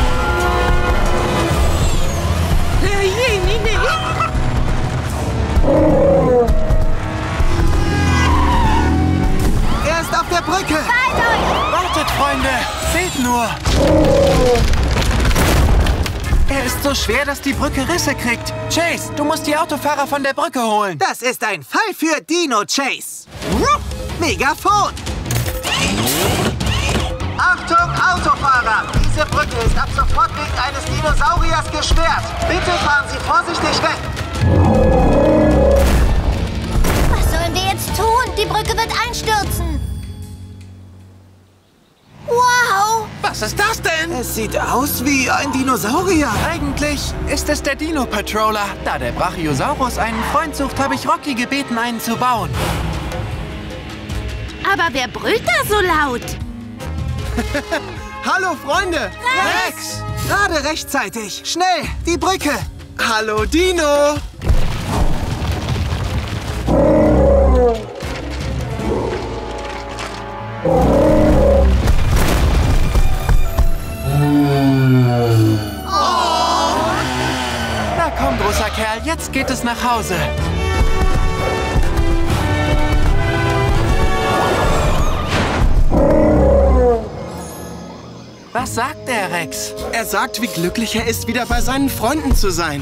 Er ist auf der Brücke. Wartet, Freunde! Seht nur! Er ist so schwer, dass die Brücke Risse kriegt. Chase, du musst die Autofahrer von der Brücke holen. Das ist ein Fall für Dino Chase. Megafon! Achtung, Autofahrer! Diese Brücke ist ab sofort wegen eines Dinosauriers gesperrt. Bitte fahren Sie vorsichtig sieht aus wie ein Dinosaurier. Eigentlich ist es der Dino-Patroller. Da der Brachiosaurus einen Freund sucht, habe ich Rocky gebeten, einen zu bauen. Aber wer brüllt da so laut? Hallo, Freunde. Rex! Gerade rechtzeitig. Schnell, die Brücke. Hallo, Dino. Na komm, großer Kerl, jetzt geht es nach Hause. Was sagt der Rex? Er sagt, wie glücklich er ist, wieder bei seinen Freunden zu sein.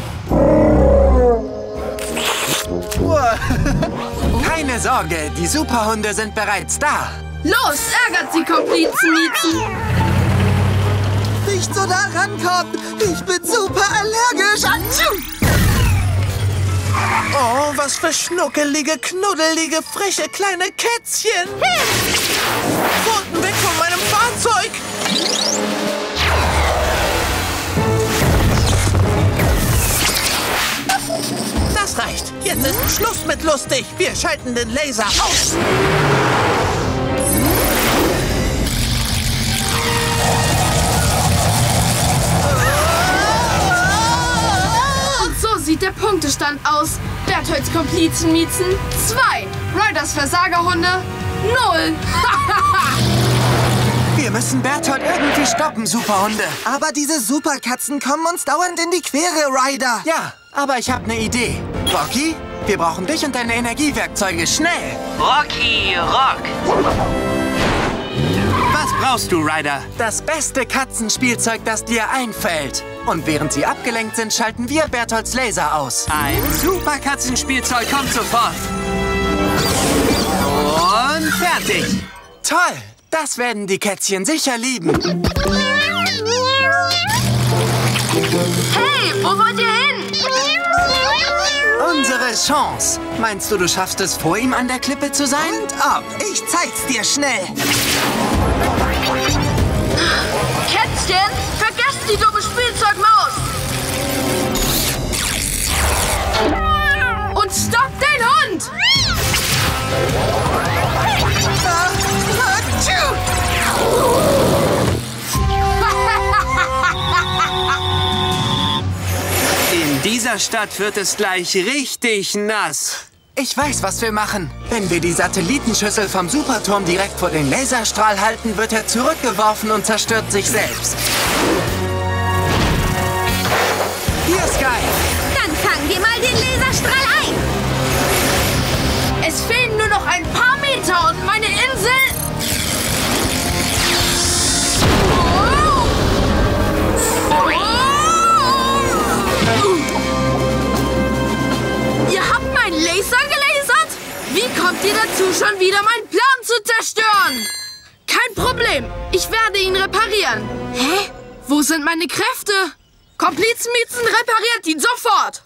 Keine Sorge, die Superhunde sind bereits da. Los, ärgert sie, Komplizen-Miezen. Nicht so da rankommen. Ich bin super allergisch. Oh, was für schnuckelige, knuddelige, frische kleine Kätzchen. Pfoten weg von meinem Fahrzeug. Das reicht. Jetzt ist Schluss mit lustig. Wir schalten den Laser aus. Und so sieht der Punktestand aus. Bertholds Komplizen-Miezen 2. Ryders Versagerhunde 0. Wir müssen Berthold irgendwie stoppen, Superhunde. Aber diese Superkatzen kommen uns dauernd in die Quere, Ryder. Ja, aber ich habe eine Idee. Rocky, wir brauchen dich und deine Energiewerkzeuge schnell. Rocky Rock. Was brauchst du, Ryder? Das beste Katzenspielzeug, das dir einfällt. Und während sie abgelenkt sind, schalten wir Bertholds Laser aus. Ein super Katzenspielzeug kommt sofort. Und fertig. Toll, das werden die Kätzchen sicher lieben. Hey, wo wollt ihr hin? Unsere Chance. Meinst du, du schaffst es, vor ihm an der Klippe zu sein? Und ab. Ich zeig's dir schnell. Kätzchen, vergesst die dumme Spielzeugmaus. Und stoppt den Hund. In dieser Stadt wird es gleich richtig nass. Ich weiß, was wir machen. Wenn wir die Satellitenschüssel vom Superturm direkt vor den Laserstrahl halten, wird er zurückgeworfen und zerstört sich selbst. Hier, Sky. Dann fangen wir mal den Laserstrahl ein. Es fehlen nur noch ein paar Meter und meine Insel... Ihr habt meinen Laser gelasert? Wie kommt ihr dazu, schon wieder meinen Plan zu zerstören? Kein Problem. Ich werde ihn reparieren. Hä? Wo sind meine Kräfte? Komplizen-Miezen repariert ihn sofort.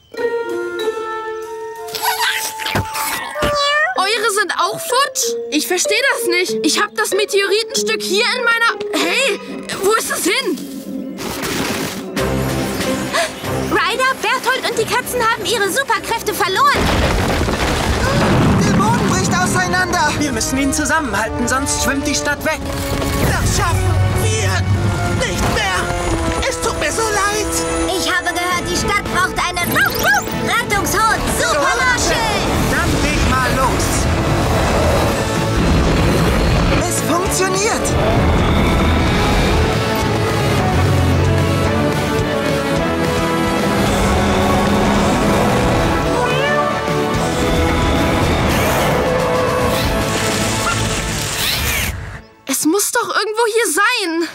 Eure sind auch futsch? Ich verstehe das nicht. Ich habe das Meteoritenstück hier in meiner... Hey, wo ist es hin? Ryder, Berthold und die Katzen haben ihre Superkräfte verloren. Der Boden bricht auseinander. Wir müssen ihn zusammenhalten, sonst schwimmt die Stadt weg. Das schaffen wir nicht mehr. Es tut mir so leid. Ich habe gehört, die Stadt braucht einen Rettungshund. Supermarschall. Dann leg mal los. Es funktioniert. Es muss doch irgendwo hier sein.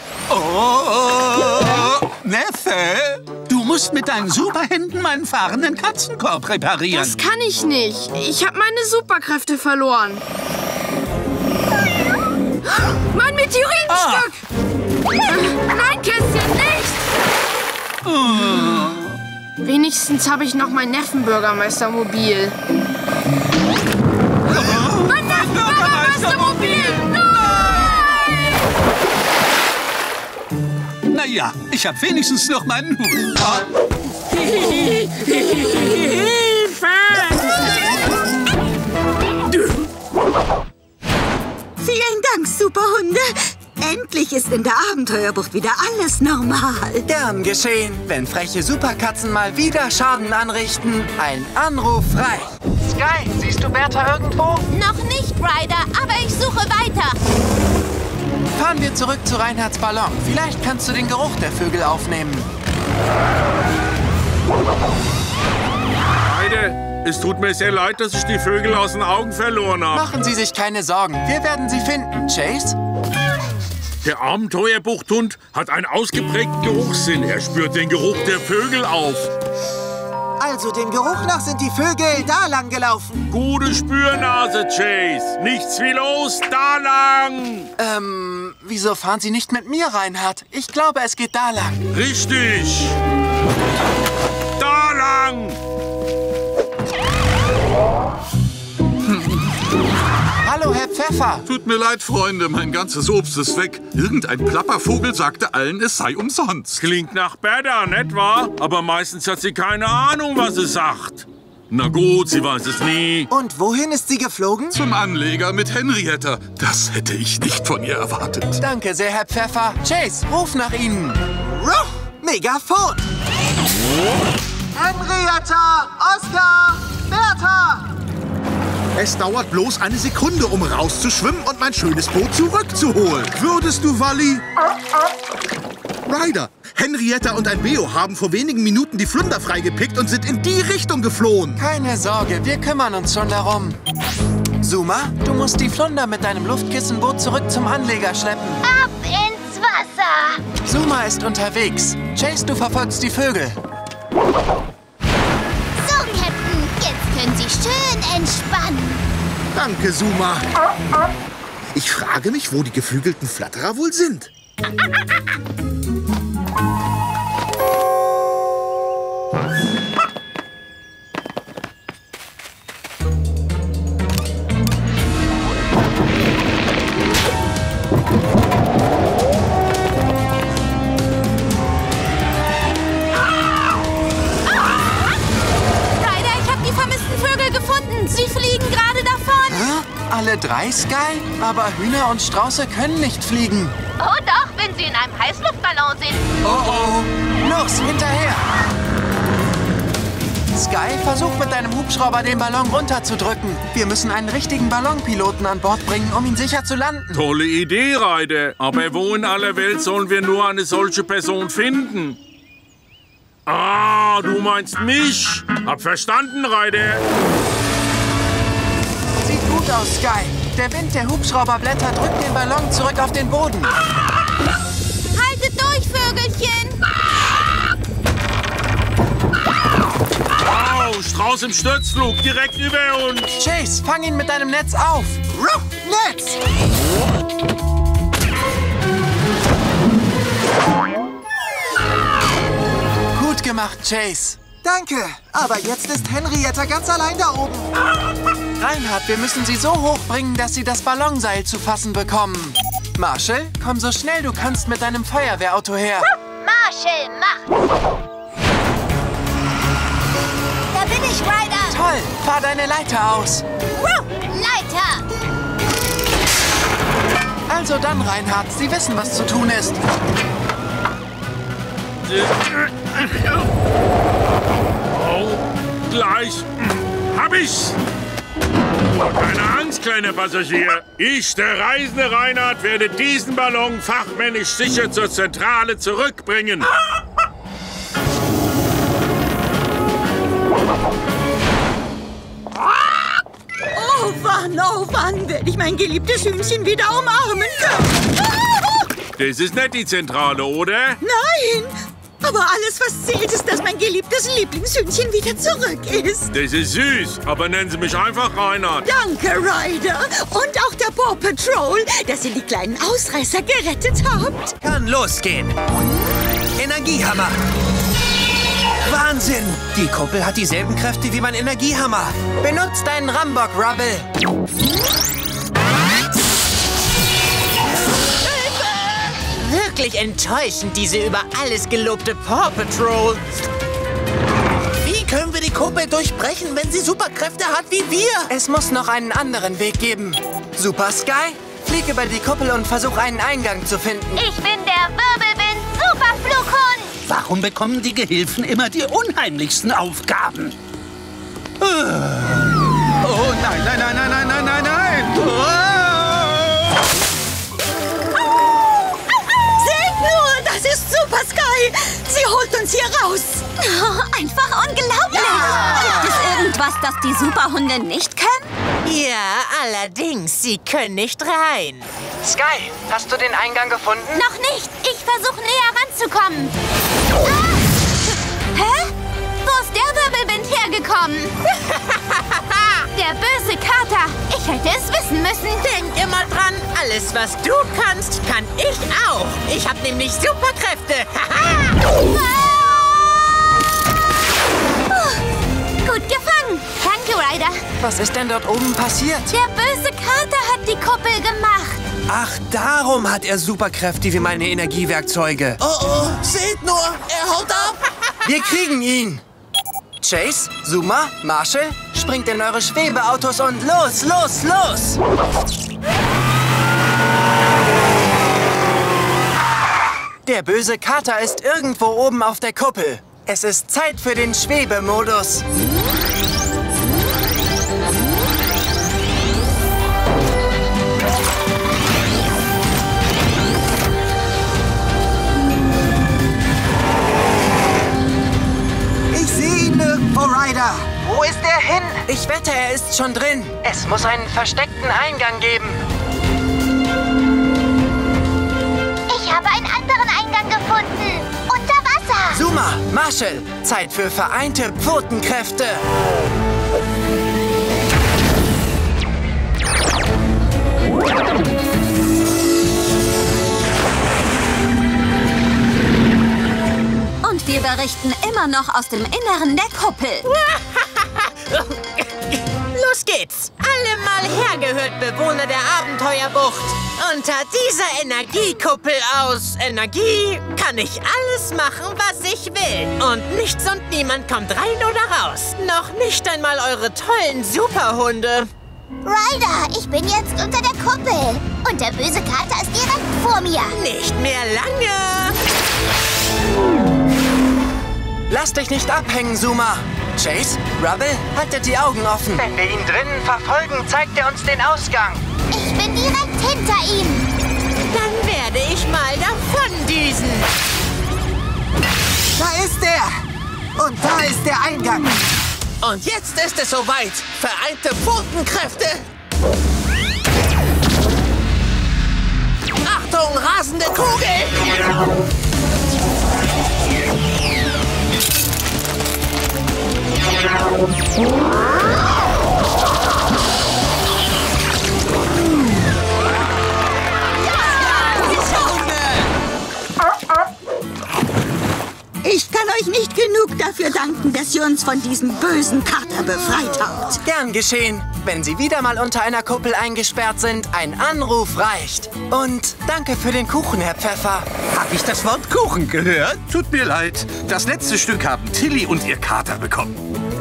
Oh, Neffe, du musst mit deinen Superhänden meinen fahrenden Katzenkorb reparieren. Das kann ich nicht. Ich habe meine Superkräfte verloren. Mein Meteoritenstück! Nein, Kästchen, nicht! Wenigstens habe ich noch mein Neffenbürgermeistermobil. Mein Neffenbürgermeistermobil! Nein! Naja, ich habe wenigstens noch meinen Hut. Oh. Vielen Dank, Superhunde. Endlich ist in der Abenteuerbucht wieder alles normal. Gern geschehen. Wenn freche Superkatzen mal wieder Schaden anrichten, ein Anruf frei. Sky, siehst du Bertha irgendwo? Noch nicht, Ryder, aber ich suche weiter. Fahren wir zurück zu Reinhards Ballon. Vielleicht kannst du den Geruch der Vögel aufnehmen. Heide, es tut mir sehr leid, dass ich die Vögel aus den Augen verloren habe. Machen Sie sich keine Sorgen. Wir werden sie finden, Chase. Der Abenteuerbuchthund hat einen ausgeprägten Geruchssinn. Er spürt den Geruch der Vögel auf. Also dem Geruch nach sind die Vögel da lang gelaufen. Gute Spürnase, Chase. Nichts wie los, da lang. Wieso fahren Sie nicht mit mir, Reinhard? Ich glaube, es geht da lang. Richtig. Da lang. Hallo, Herr Pfeffer. Tut mir leid, Freunde, mein ganzes Obst ist weg. Irgendein Plappervogel sagte allen, es sei umsonst. Klingt nach Bertha, nicht wahr? Aber meistens hat sie keine Ahnung, was sie sagt. Na gut, sie weiß es nie. Und wohin ist sie geflogen? Zum Anleger mit Henrietta. Das hätte ich nicht von ihr erwartet. Danke sehr, Herr Pfeffer. Chase, ruf nach Ihnen. Ruff! Megafon! Henrietta! Oscar! Bertha! Es dauert bloß eine Sekunde, um rauszuschwimmen und mein schönes Boot zurückzuholen. Würdest du, Wally? Ryder, Henrietta und ein Beo haben vor wenigen Minuten die Flunder freigepickt und sind in die Richtung geflohen. Keine Sorge, wir kümmern uns schon darum. Zuma, du musst die Flunder mit deinem Luftkissenboot zurück zum Anleger schleppen. Ab ins Wasser! Zuma ist unterwegs. Chase, du verfolgst die Vögel. So, Captain, jetzt können Sie schön entspannen. Danke, Zuma. Ich frage mich, wo die geflügelten Flatterer wohl sind. Sie fliegen gerade davon. Hä? Alle drei, Sky? Aber Hühner und Strauße können nicht fliegen. Oh doch, wenn sie in einem Heißluftballon sind. Oh oh. Los, hinterher. Sky, versuch mit deinem Hubschrauber den Ballon runterzudrücken. Wir müssen einen richtigen Ballonpiloten an Bord bringen, um ihn sicher zu landen. Tolle Idee, Ryder. Aber wo in aller Welt sollen wir nur eine solche Person finden? Ah, du meinst mich. Hab verstanden, Ryder. Sieht gut aus, Sky. Der Wind der Hubschrauberblätter drückt den Ballon zurück auf den Boden. Haltet durch, Vögelchen. Wow, Strauß im Sturzflug, direkt über uns. Chase, fang ihn mit deinem Netz auf. Netz! Gut gemacht, Chase. Danke, aber jetzt ist Henrietta ganz allein da oben. Reinhard, wir müssen sie so hoch bringen, dass sie das Ballonseil zu fassen bekommen. Marshall, komm so schnell du kannst mit deinem Feuerwehrauto her. Marshall, macht! Da bin ich, Ryder. Toll, fahr deine Leiter aus. Leiter! Also dann, Reinhard, Sie wissen, was zu tun ist. Oh, gleich. Hab ich's! Keine Angst, kleiner Passagier. Ich, der reisende Reinhard, werde diesen Ballon fachmännisch sicher zur Zentrale zurückbringen. Oh wann werde ich mein geliebtes Hühnchen wieder umarmen können? Das ist nicht die Zentrale, oder? Nein! Aber alles, was zählt, ist, dass mein geliebtes Lieblingshühnchen wieder zurück ist. Das ist süß, aber nennen Sie mich einfach Reinhard. Danke, Ryder. Und auch der Paw Patrol, dass ihr die kleinen Ausreißer gerettet habt. Kann losgehen. Energiehammer. Wahnsinn! Die Kuppel hat dieselben Kräfte wie mein Energiehammer. Benutzt deinen Rambock, Rubble. wirklich enttäuschend, diese über alles gelobte Paw Patrol. Wie können wir die Kuppel durchbrechen, wenn sie Superkräfte hat wie wir? Es muss noch einen anderen Weg geben. Super Sky, flieg über die Kuppel und versuch einen Eingang zu finden. Ich bin der Wirbelwind-Superflughund. Warum bekommen die Gehilfen immer die unheimlichsten Aufgaben? Oh nein, nein, nein, nein, nein, nein, nein, nein! Seht nur, das ist Super Sky. Sie holt uns hier raus. Oh, einfach unglaublich. Gibt es irgendwas, das die Superhunde nicht können? Ja, allerdings, sie können nicht rein. Sky, hast du den Eingang gefunden? Noch nicht. Ich versuche näher ranzukommen. Ah! Hä? Wo ist der Wirbelwind hergekommen? Der böse Kater. Ich hätte es wissen müssen. Denk immer dran, alles, was du kannst, kann ich auch. Ich habe nämlich Superkräfte. Gut gefangen. Danke, Ryder. Was ist denn dort oben passiert? Der böse Kater hat die Kuppel gemacht. Ach, darum hat er Superkräfte wie meine Energiewerkzeuge. Oh, seht nur, er haut ab. Wir kriegen ihn. Chase, Zuma, Marshall, springt in eure Schwebeautos und los, los, los! Der böse Kater ist irgendwo oben auf der Kuppel. Es ist Zeit für den Schwebemodus. Ich sehe ihn nirgendwo, Ryder. Wo ist er hin? Ich wette, er ist schon drin. Es muss einen versteckten Eingang geben. Ich habe einen anderen Eingang gefunden. Unter Wasser. Zuma, Marshall, Zeit für vereinte Pfotenkräfte. Und wir berichten immer noch aus dem Inneren der Kuppel. Los geht's. Alle mal hergehört, Bewohner der Abenteuerbucht. Unter dieser Energiekuppel aus Energie kann ich alles machen, was ich will. Und nichts und niemand kommt rein oder raus. Noch nicht einmal eure tollen Superhunde. Ryder, ich bin jetzt unter der Kuppel. Und der böse Kater ist direkt vor mir. Nicht mehr lange. Lass dich nicht abhängen, Zuma. Chase, Rubble, haltet die Augen offen. Wenn wir ihn drinnen verfolgen, zeigt er uns den Ausgang. Ich bin direkt hinter ihm. Dann werde ich mal davondüsen. Da ist er. Und da ist der Eingang. Und jetzt ist es soweit. Vereinte Pfotenkräfte. Achtung, rasende Kugel. Ich kann euch nicht genug dafür danken, dass ihr uns von diesem bösen Kater befreit habt. Gern geschehen. Wenn Sie wieder mal unter einer Kuppel eingesperrt sind, ein Anruf reicht. Und danke für den Kuchen, Herr Pfeffer. Hab ich das Wort Kuchen gehört? Tut mir leid. Das letzte Stück haben Tilly und ihr Kater bekommen.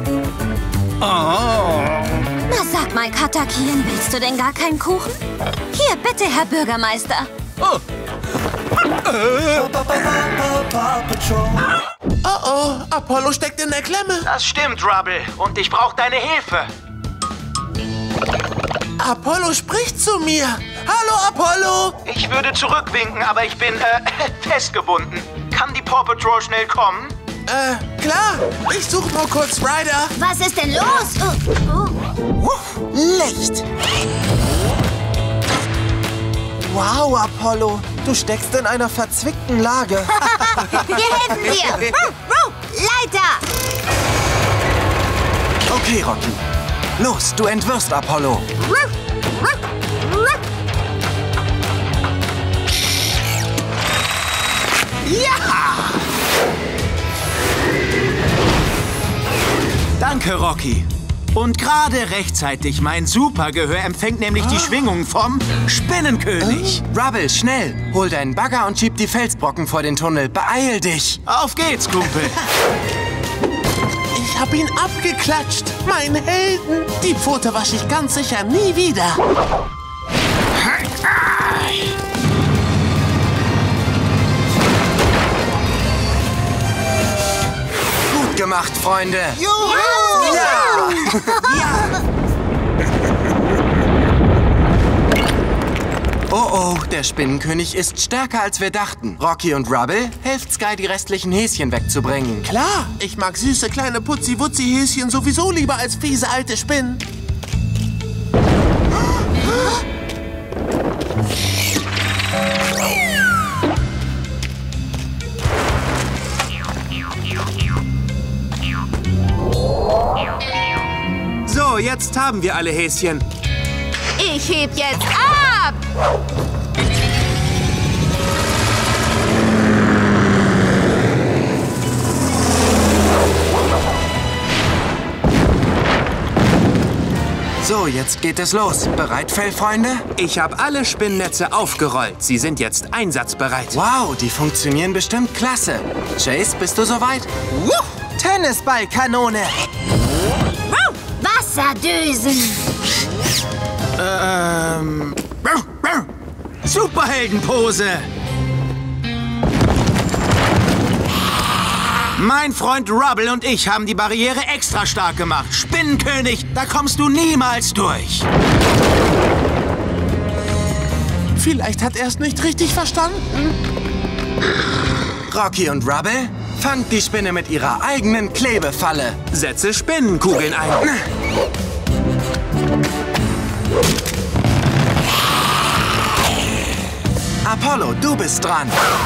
Oh. Na sag mal, Katakian, willst du denn gar keinen Kuchen? Hier, bitte, Herr Bürgermeister. Oh. Oh, Apollo steckt in der Klemme. Das stimmt, Rubble. Und ich brauche deine Hilfe. Apollo spricht zu mir. Hallo, Apollo. Ich würde zurückwinken, aber ich bin, festgebunden. Kann die Paw Patrol schnell kommen? Klar. Ich suche nur kurz Ryder. Was ist denn los? Licht. Wow, Apollo. Du steckst in einer verzwickten Lage. Wir helfen dir. Leiter. Okay, Rocky. Los, du entwirrst Apollo. Ja! Danke, Rocky. Und gerade rechtzeitig. Mein Supergehör empfängt nämlich die Schwingung vom Spinnenkönig. Rubble, schnell. Hol deinen Bagger und schieb die Felsbrocken vor den Tunnel. Beeil dich. Auf geht's, Kumpel. Ich hab ihn abgeklatscht. Mein Helden. Die Pfote wasche ich ganz sicher nie wieder. Gut gemacht, Freunde. Juhu! Ja! Oh oh, der Spinnenkönig ist stärker als wir dachten. Rocky und Rubble, helft Sky, die restlichen Häschen wegzubringen. Klar, ich mag süße kleine Putzi-Wutzi-Häschen sowieso lieber als fiese alte Spinnen. So, jetzt haben wir alle Häschen. Ich heb jetzt ab! So, jetzt geht es los. Bereit, Fellfreunde? Ich habe alle Spinnnetze aufgerollt. Sie sind jetzt einsatzbereit. Wow, die funktionieren bestimmt klasse. Chase, bist du soweit? Tennisballkanone. Wasserdösen. Superheldenpose. Mein Freund Rubble und ich haben die Barriere extra stark gemacht. Spinnenkönig, da kommst du niemals durch. Vielleicht hat er es nicht richtig verstanden. Rocky und Rubble, fangt die Spinne mit ihrer eigenen Klebefalle. Setze Spinnenkugeln ein. Apollo, du bist dran.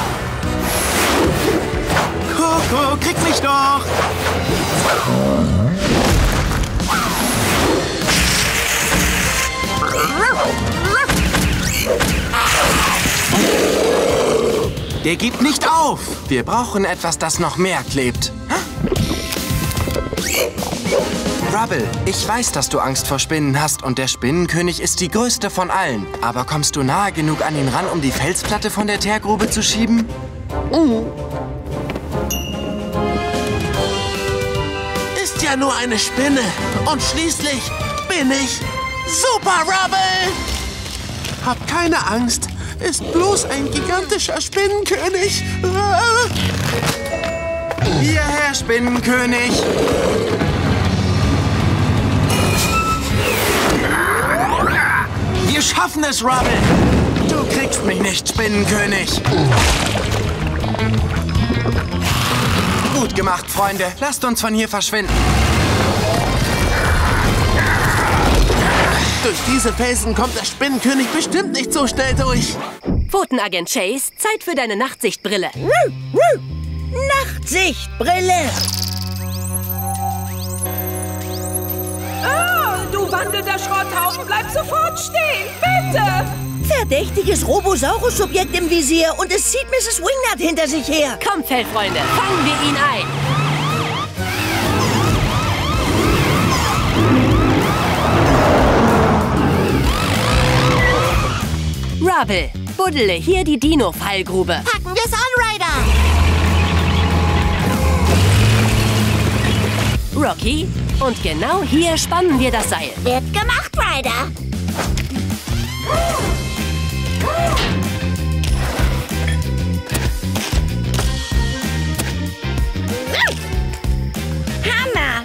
Coco, krieg mich doch! Der gibt nicht auf. Wir brauchen etwas, das noch mehr klebt. Rubble, ich weiß, dass du Angst vor Spinnen hast und der Spinnenkönig ist die größte von allen. Aber kommst du nahe genug an ihn ran, um die Felsplatte von der Teergrube zu schieben? Ist ja nur eine Spinne. Und schließlich bin ich Super Rubble. Hab keine Angst. Ist bloß ein gigantischer Spinnenkönig. Hierher, Spinnenkönig. Wir schaffen es, Rubble. Du kriegst mich nicht, Spinnenkönig. Gut gemacht, Freunde. Lasst uns von hier verschwinden. Durch diese Felsen kommt der Spinnenkönig bestimmt nicht so schnell durch. Pfotenagent Chase, Zeit für deine Nachtsichtbrille. Nachtsichtbrille! Oh, du wandelnder Schrotthaufen, bleib sofort stehen, bitte! Verdächtiges Robosaurus-Subjekt im Visier und es zieht Mrs. Wingnut hinter sich her. Kommt, Fellfreunde, fangen wir ihn ein. Rubble, buddele hier die Dino-Fallgrube. Packen wir's an, Ryder! Rocky, und genau hier spannen wir das Seil. Wird gemacht, Ryder! Hammer!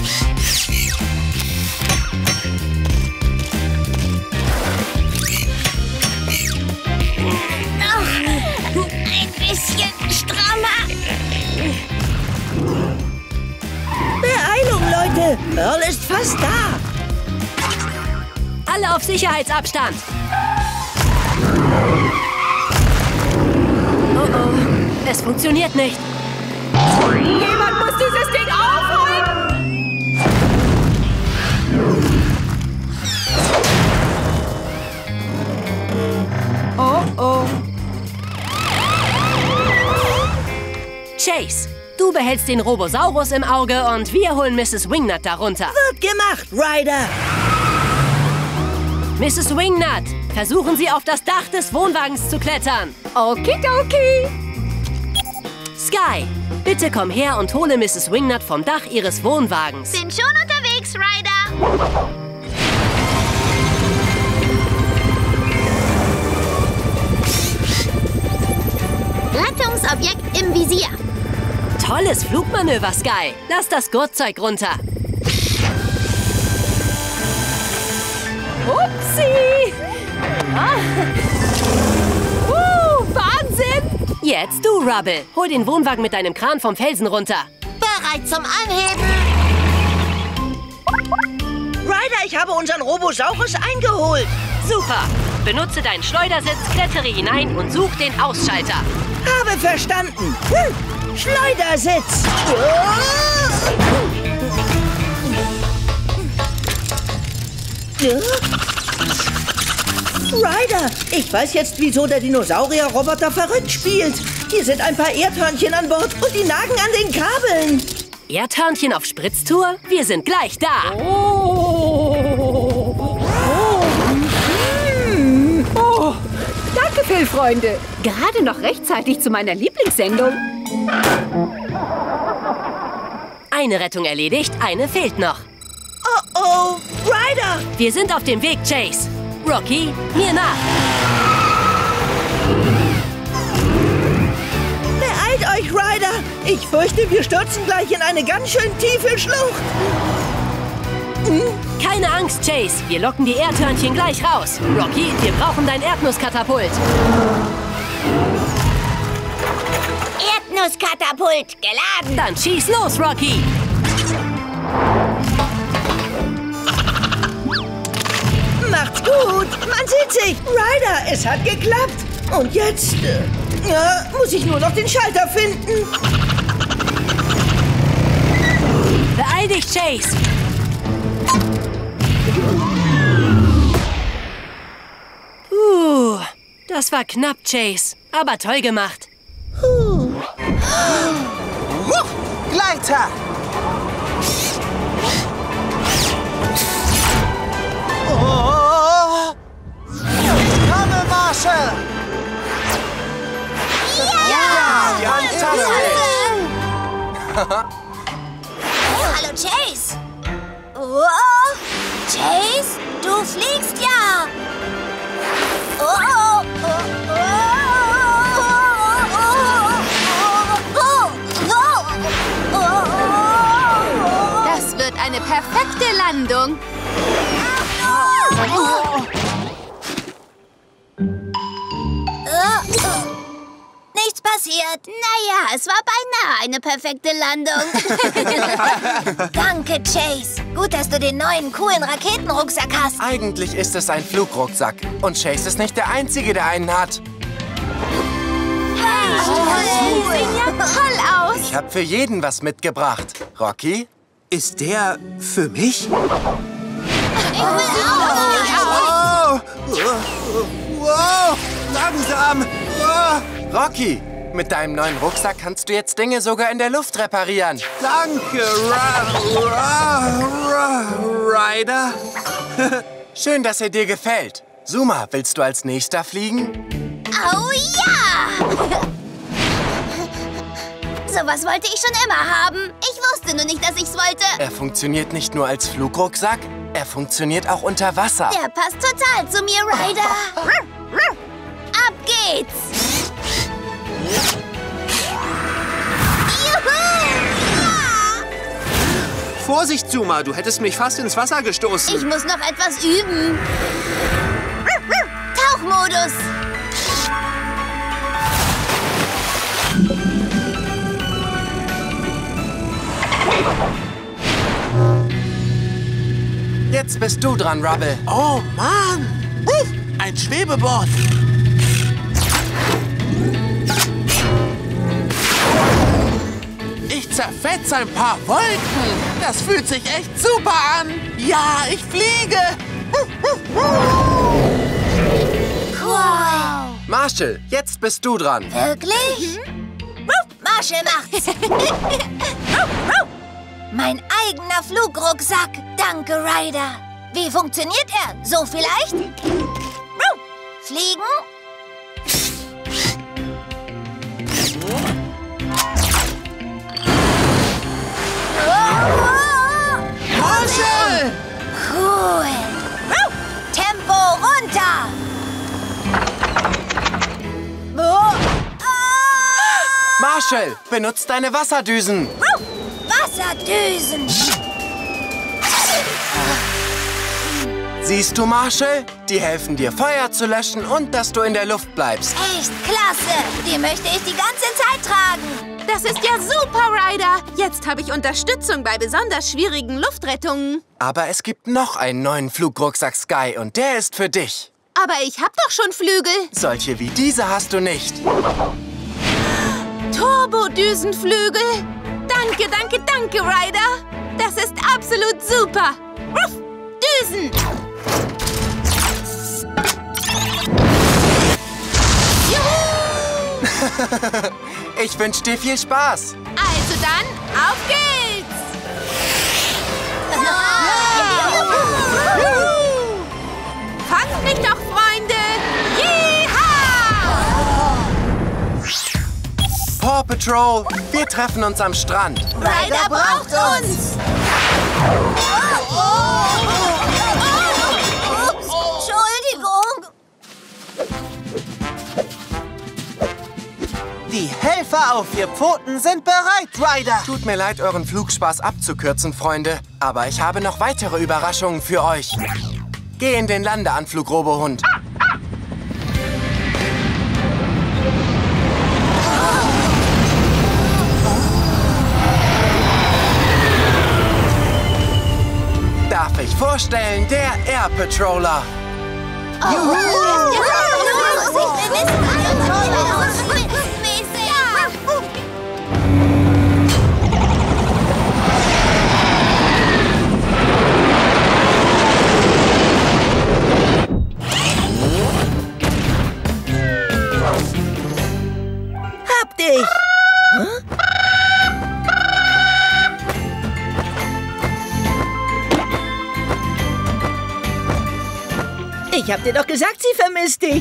Noch ein bisschen strammer. Beeilung, Leute! Earl ist fast da. Alle auf Sicherheitsabstand. Oh oh, es funktioniert nicht. Jemand muss dieses Ding aufhalten! Oh oh. Chase, Du behältst den Robosaurus im Auge und wir holen Mrs. Wingnut darunter. Wird gemacht, Ryder. Mrs. Wingnut, versuchen Sie auf das Dach des Wohnwagens zu klettern. Okidoki. Sky, bitte komm her und hole Mrs. Wingnut vom Dach ihres Wohnwagens. Bin schon unterwegs, Ryder. Rettungsobjekt im Visier. Tolles Flugmanöver, Sky. Lass das Gurtzeug runter. Upsi. Wahnsinn. Jetzt du, Rubble. Hol den Wohnwagen mit deinem Kran vom Felsen runter. Bereit zum Anheben. Ryder, ich habe unseren Robosaurus eingeholt. Super. Benutze deinen Schleudersitz, klettere hinein und such den Ausschalter. Habe verstanden. Schleudersitz. Ryder, ich weiß jetzt, wieso der Dinosaurier-Roboter verrückt spielt. Hier sind ein paar Erdhörnchen an Bord und die nagen an den Kabeln. Erdhörnchen auf Spritztour? Wir sind gleich da. Danke, Phil-Freunde. Gerade noch rechtzeitig zu meiner Lieblingssendung. Eine Rettung erledigt, eine fehlt noch. Oh, Ryder! Wir sind auf dem Weg, Chase. Rocky, mir nach. Beeilt euch, Ryder! Ich fürchte, wir stürzen gleich in eine ganz schön tiefe Schlucht. Keine Angst, Chase. Wir locken die Erdhörnchen gleich raus. Rocky, wir brauchen dein Erdnusskatapult. Erdnusskatapult geladen. Dann schieß los, Rocky. Macht's gut. Man sieht sich. Ryder, es hat geklappt. Und jetzt muss ich nur noch den Schalter finden. Beeil dich, Chase. Das war knapp, Chase. Aber toll gemacht. Gleiter! Oh! Komme, Marshall! Ja! Hallo, Chase. Oh, Chase, du fliegst ja. Das wird eine perfekte Landung. Nichts passiert. Naja, es war beinahe eine perfekte Landung. Danke, Chase. Gut, dass du den neuen, coolen Raketenrucksack hast. Eigentlich ist es ein Flugrucksack. Und Chase ist nicht der Einzige, der einen hat. Hey, sehen ja toll aus. Ich habe für jeden was mitgebracht. Rocky? Ist der für mich? Ich will auch. Wow, langsam. Rocky, mit deinem neuen Rucksack kannst du jetzt Dinge sogar in der Luft reparieren. Danke, Ryder. Schön, dass er dir gefällt. Zuma, willst du als Nächster fliegen? Oh ja! Sowas wollte ich schon immer haben. Ich wusste nur nicht, dass ich's wollte. Er funktioniert nicht nur als Flugrucksack, er funktioniert auch unter Wasser. Der passt total zu mir, Ryder. Ab geht's! Juhu! Ja! Vorsicht, Zuma, du hättest mich fast ins Wasser gestoßen. Ich muss noch etwas üben. Tauchmodus. Jetzt bist du dran, Rubble. Oh, Mann! Ein Schwebeboot. Ich zerfetze ein paar Wolken. Das fühlt sich echt super an. Ja, ich fliege. Wow. Marshall, jetzt bist du dran. Wirklich? Marshall macht's. Mein eigener Flugrucksack. Danke, Ryder. Wie funktioniert er? So vielleicht? Fliegen? Marshall! Cool. Tempo runter. Marshall, benutz deine Wasserdüsen. Wasserdüsen. Siehst du, Marshall? Die helfen dir, Feuer zu löschen und dass du in der Luft bleibst. Echt klasse. Die möchte ich die ganze Zeit tragen. Das ist ja super, Ryder. Jetzt habe ich Unterstützung bei besonders schwierigen Luftrettungen. Aber es gibt noch einen neuen Flugrucksack, Sky, und der ist für dich. Aber ich habe doch schon Flügel. Solche wie diese hast du nicht. Turbodüsenflügel. Danke, danke, danke, Ryder. Das ist absolut super. Ruff, Düsen. Ich wünsche dir viel Spaß. Also dann, auf geht's. Fangt mich doch, Freunde. Yeehaw! Paw Patrol, wir treffen uns am Strand. Ryder braucht uns. Ups, Entschuldigung. Die Helfer auf vier Pfoten sind bereit, Ryder. Tut mir leid, euren Flugspaß abzukürzen, Freunde. Aber ich habe noch weitere Überraschungen für euch. Geh in den Landeanflug, Robohund. Darf ich vorstellen, der Air Patroller. Hab dich! Ich hab dir doch gesagt, sie vermisst dich.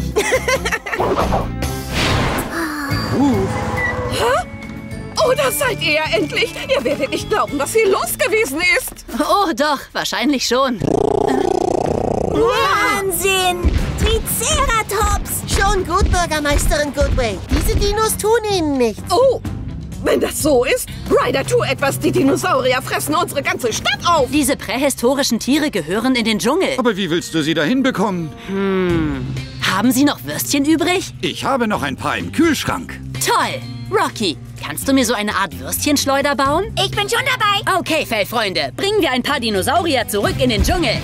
Hä? Oh, das seid ihr ja endlich. Ihr werdet nicht glauben, was hier los gewesen ist. Oh, doch, wahrscheinlich schon. Wahnsinn! Triceratops! Schon gut, Bürgermeisterin Goodway. Diese Dinos tun ihnen nichts. Oh, wenn das so ist, Ryder, tu etwas. Die Dinosaurier fressen unsere ganze Stadt auf. Diese prähistorischen Tiere gehören in den Dschungel. Aber wie willst du sie dahin bekommen? Haben Sie noch Würstchen übrig? Ich habe noch ein paar im Kühlschrank. Toll! Rocky, kannst du mir so eine Art Würstchenschleuder bauen? Ich bin schon dabei. Okay, Fellfreunde, bringen wir ein paar Dinosaurier zurück in den Dschungel.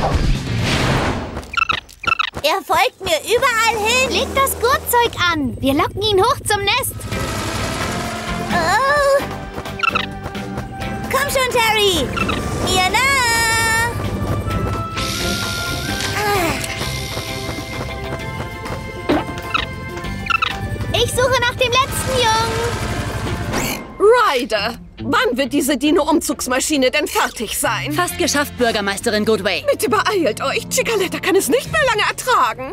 Er folgt mir überall hin. Legt das Gurtzeug an. Wir locken ihn hoch zum Nest. Oh. Komm schon, Terry. Mir nach. Ich suche nach dem letzten Jungen. Ryder, wann wird diese Dino-Umzugsmaschine denn fertig sein? Fast geschafft, Bürgermeisterin Goodway. Bitte beeilt euch. Chickaletta kann es nicht mehr lange ertragen.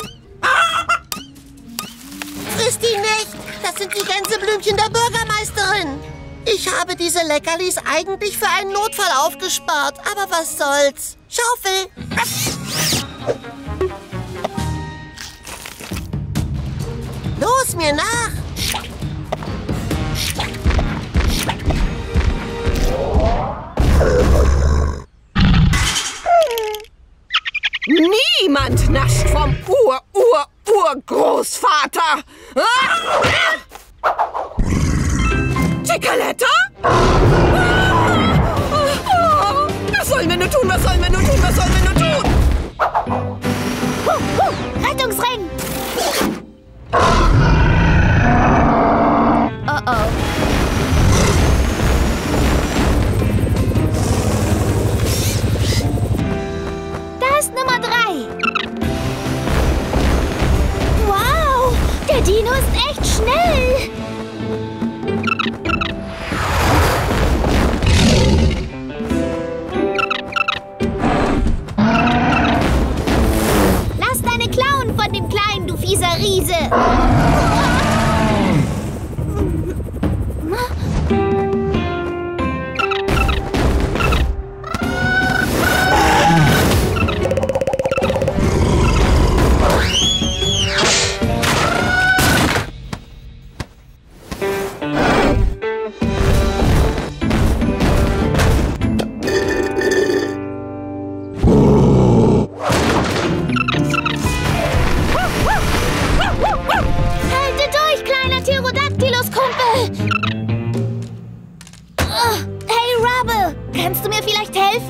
Frisst die nicht. Das sind die Gänseblümchen der Bürgermeisterin. Ich habe diese Leckerlis eigentlich für einen Notfall aufgespart. Aber was soll's? Schaufel. Los, mir nach. Niemand nascht vom Urgroßvater. Chickaletta? Was sollen wir nur tun? Was sollen wir nur tun? Was sollen wir nur tun? Rettungsring! Oh. Da ist Nummer 3. Wow, der Dino ist echt schnell.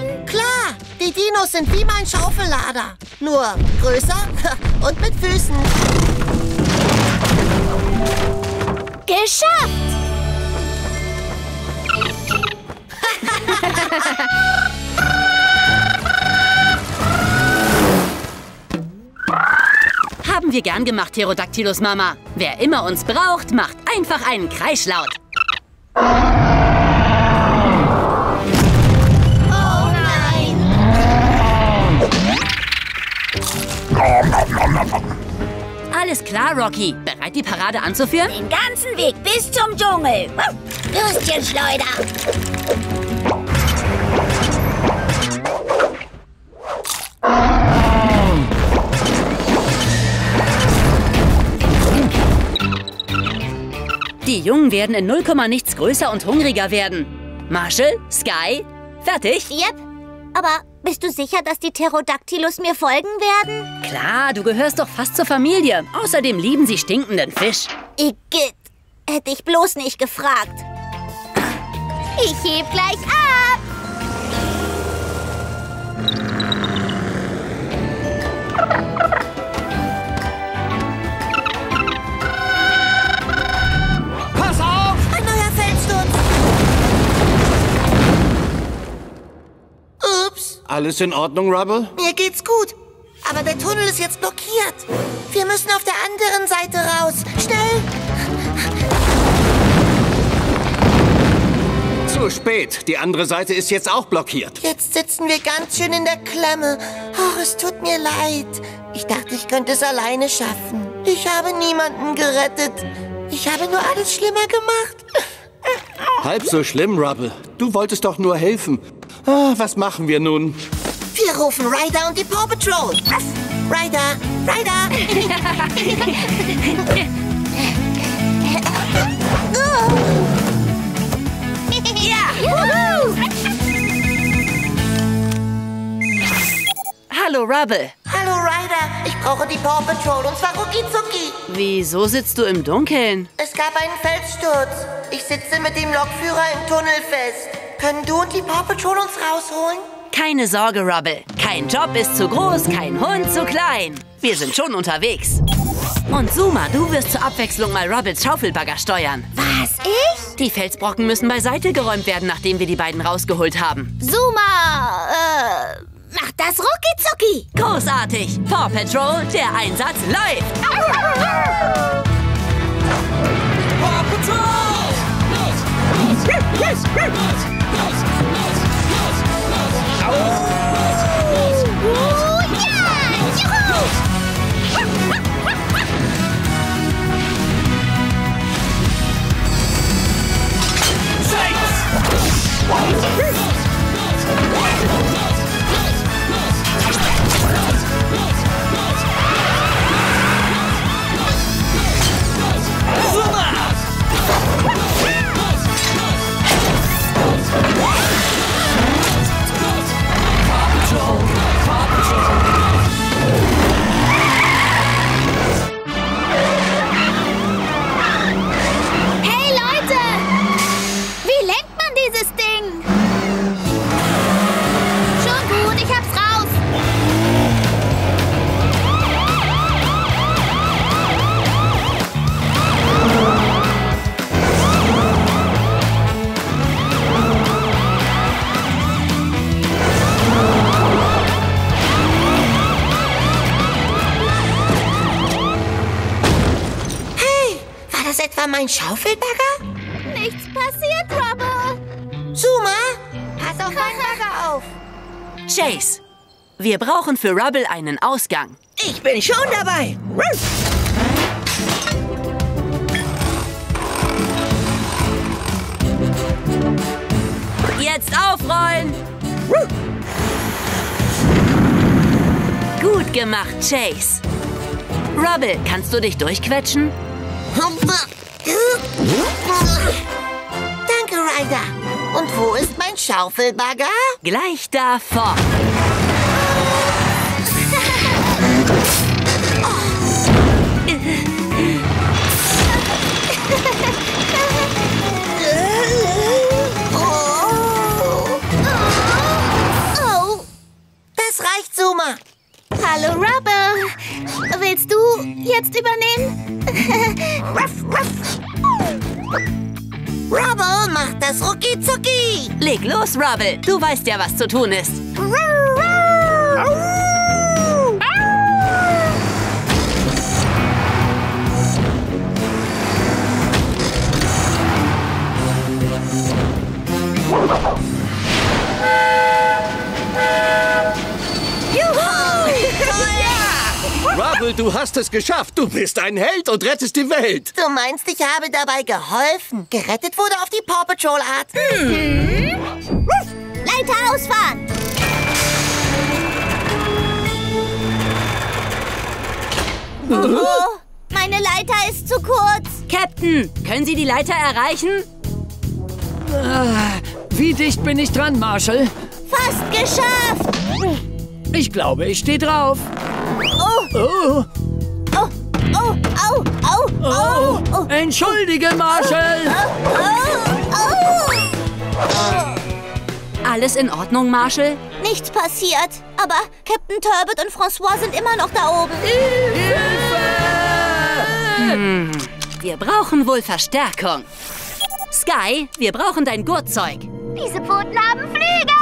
helfen? Klar, die Dinos sind wie mein Schaufellader. Nur größer und mit Füßen. Geschafft! Haben wir gern gemacht, Pterodactylus Mama. Wer immer uns braucht, macht einfach einen Kreischlaut. Oh nein! Alles klar, Rocky. Bereit, die Parade anzuführen? Den ganzen Weg bis zum Dschungel. Würstchenschleuder. Die Jungen werden in 0, nichts größer und hungriger werden. Marshall, Sky, fertig? Yep. Aber bist du sicher, dass die Pterodactylus mir folgen werden? Klar, du gehörst doch fast zur Familie. Außerdem lieben sie stinkenden Fisch. Igitt. Hätte ich bloß nicht gefragt. Ich heb gleich ab. Pass auf! Ein neuer Felssturz. Ups. Alles in Ordnung, Rubble? Mir geht's gut. Aber der Tunnel ist jetzt blockiert. Wir müssen auf der anderen Seite raus. Schnell! Zu spät. Die andere Seite ist jetzt auch blockiert. Jetzt sitzen wir ganz schön in der Klemme. Oh, es tut mir leid. Ich dachte, ich könnte es alleine schaffen. Ich habe niemanden gerettet. Ich habe nur alles schlimmer gemacht. Halb so schlimm, Rubble. Du wolltest doch nur helfen. Ah, was machen wir nun? Wir rufen Ryder und die Paw Patrol. Ryder! Ryder! Hallo, Rubble. Hallo, Ryder. Ich brauche die Paw Patrol und zwar rucki zucki. Wieso sitzt du im Dunkeln? Es gab einen Felssturz. Ich sitze mit dem Lokführer im Tunnel fest. Können du und die Paw Patrol uns rausholen? Keine Sorge, Rubble. Kein Job ist zu groß, kein Hund zu klein. Wir sind schon unterwegs. Und Zuma, du wirst zur Abwechslung mal Rubbles Schaufelbagger steuern. Was, ich? Die Felsbrocken müssen beiseite geräumt werden, nachdem wir die beiden rausgeholt haben. Zuma, macht das rucki zucki. Großartig. Paw Patrol, der Einsatz läuft. Paw Patrol! Hey Leute! Wie lenkt man dieses Ding? Schon gut, ich hab's raus. Hey, war das etwa mein Schaufelbagger? Nichts passiert, Rubble. Zuma, pass auf meinen Bagger auf. Chase, wir brauchen für Rubble einen Ausgang. Ich bin schon dabei. Jetzt aufrollen! Gut gemacht, Chase. Rubble, kannst du dich durchquetschen? Danke, Ryder. Und wo ist mein Schaufelbagger? Gleich da vorne. reicht, Zuma. Hallo, Rubble. Willst du jetzt übernehmen? Rubble macht das Rucki-Zucki. Leg los, Rubble. Du weißt ja, was zu tun ist. Rubble, du hast es geschafft. Du bist ein Held und rettest die Welt. Du meinst, ich habe dabei geholfen? Gerettet wurde auf die Paw Patrol Art. Leiter ausfahren. Oh, meine Leiter ist zu kurz. Captain, können Sie die Leiter erreichen? Wie dicht bin ich dran, Marshall? Fast geschafft. Ich glaube, ich stehe drauf. Oh. Oh. Oh. Entschuldige, Marshall. Alles in Ordnung, Marshall? Nichts passiert. Aber Captain Turbot und François sind immer noch da oben. Wir brauchen wohl Verstärkung. Sky, wir brauchen dein Gurtzeug. Diese Pfoten haben Flügel.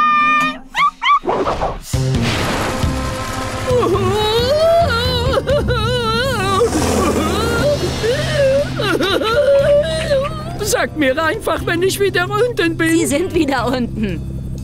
Sag mir einfach, wenn ich wieder unten bin. Sie sind wieder unten.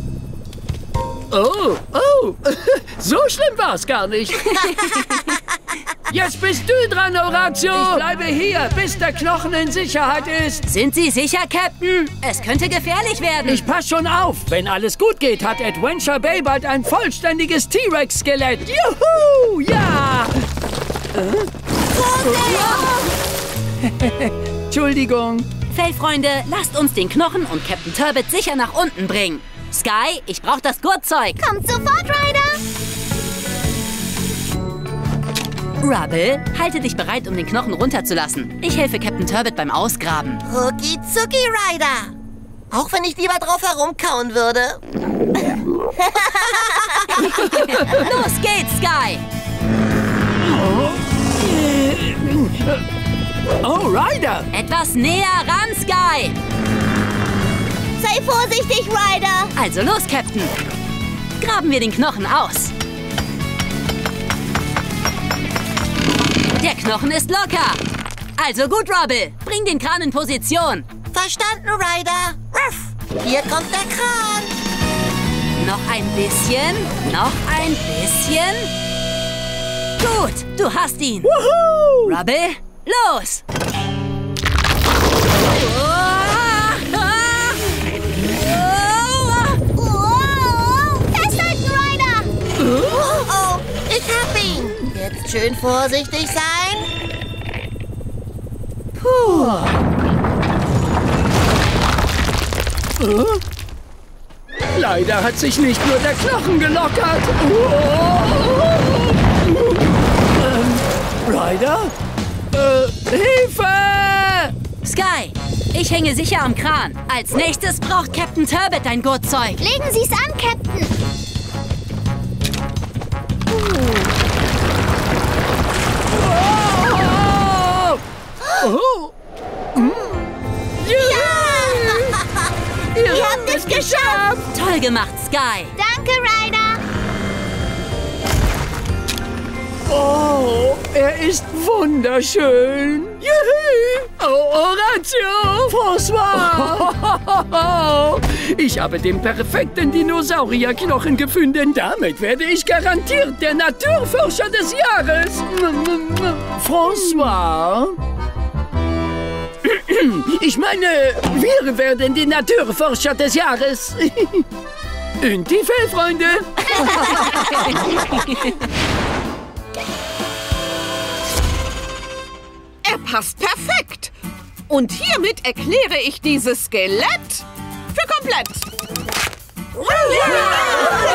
Oh, so schlimm war's gar nicht. Jetzt bist du dran, Horatio. Ich bleibe hier, bis der Knochen in Sicherheit ist. Sind Sie sicher, Captain? Es könnte gefährlich werden. Ich pass schon auf. Wenn alles gut geht, hat Adventure Bay bald ein vollständiges T-Rex-Skelett. Juhu, ja. Entschuldigung. Fellfreunde, lasst uns den Knochen und Captain Turbot sicher nach unten bringen. Sky, ich brauche das Gurtzeug. Kommt sofort, Ryder. Rubble, halte dich bereit, um den Knochen runterzulassen. Ich helfe Captain Turbot beim Ausgraben. Rucki-Zucki, Ryder. Auch wenn ich lieber drauf herumkauen würde. Los geht's, Sky. Oh, Ryder. Etwas näher ran, Sky. Sei vorsichtig, Ryder. Also los, Captain. Graben wir den Knochen aus. Der Knochen ist locker. Also gut, Rubble. Bring den Kran in Position. Verstanden, Ryder. Ruff. Hier kommt der Kran. Noch ein bisschen. Noch ein bisschen. Gut, du hast ihn. Wuhu! Rubble, los. Festhalten, Ryder. Oh, ich hab ihn. Jetzt schön vorsichtig sein. Puh. Leider hat sich nicht nur der Knochen gelockert. Ryder? Hilfe! Sky, ich hänge sicher am Kran. Als nächstes braucht Captain Turbot dein Gurtzeug. Legen Sie es an, Captain. Ihr habt es geschafft. Toll gemacht, Sky. Danke, Ryder. Oh, er ist wunderschön. Juhu! Oh, Horatio! François! Ich habe den perfekten Dinosaurierknochen gefunden. Damit werde ich garantiert der Naturforscher des Jahres. François? Ich meine, wir werden die Naturforscher des Jahres. Und die Fellfreunde. Er passt perfekt. Und hiermit erkläre ich dieses Skelett für komplett.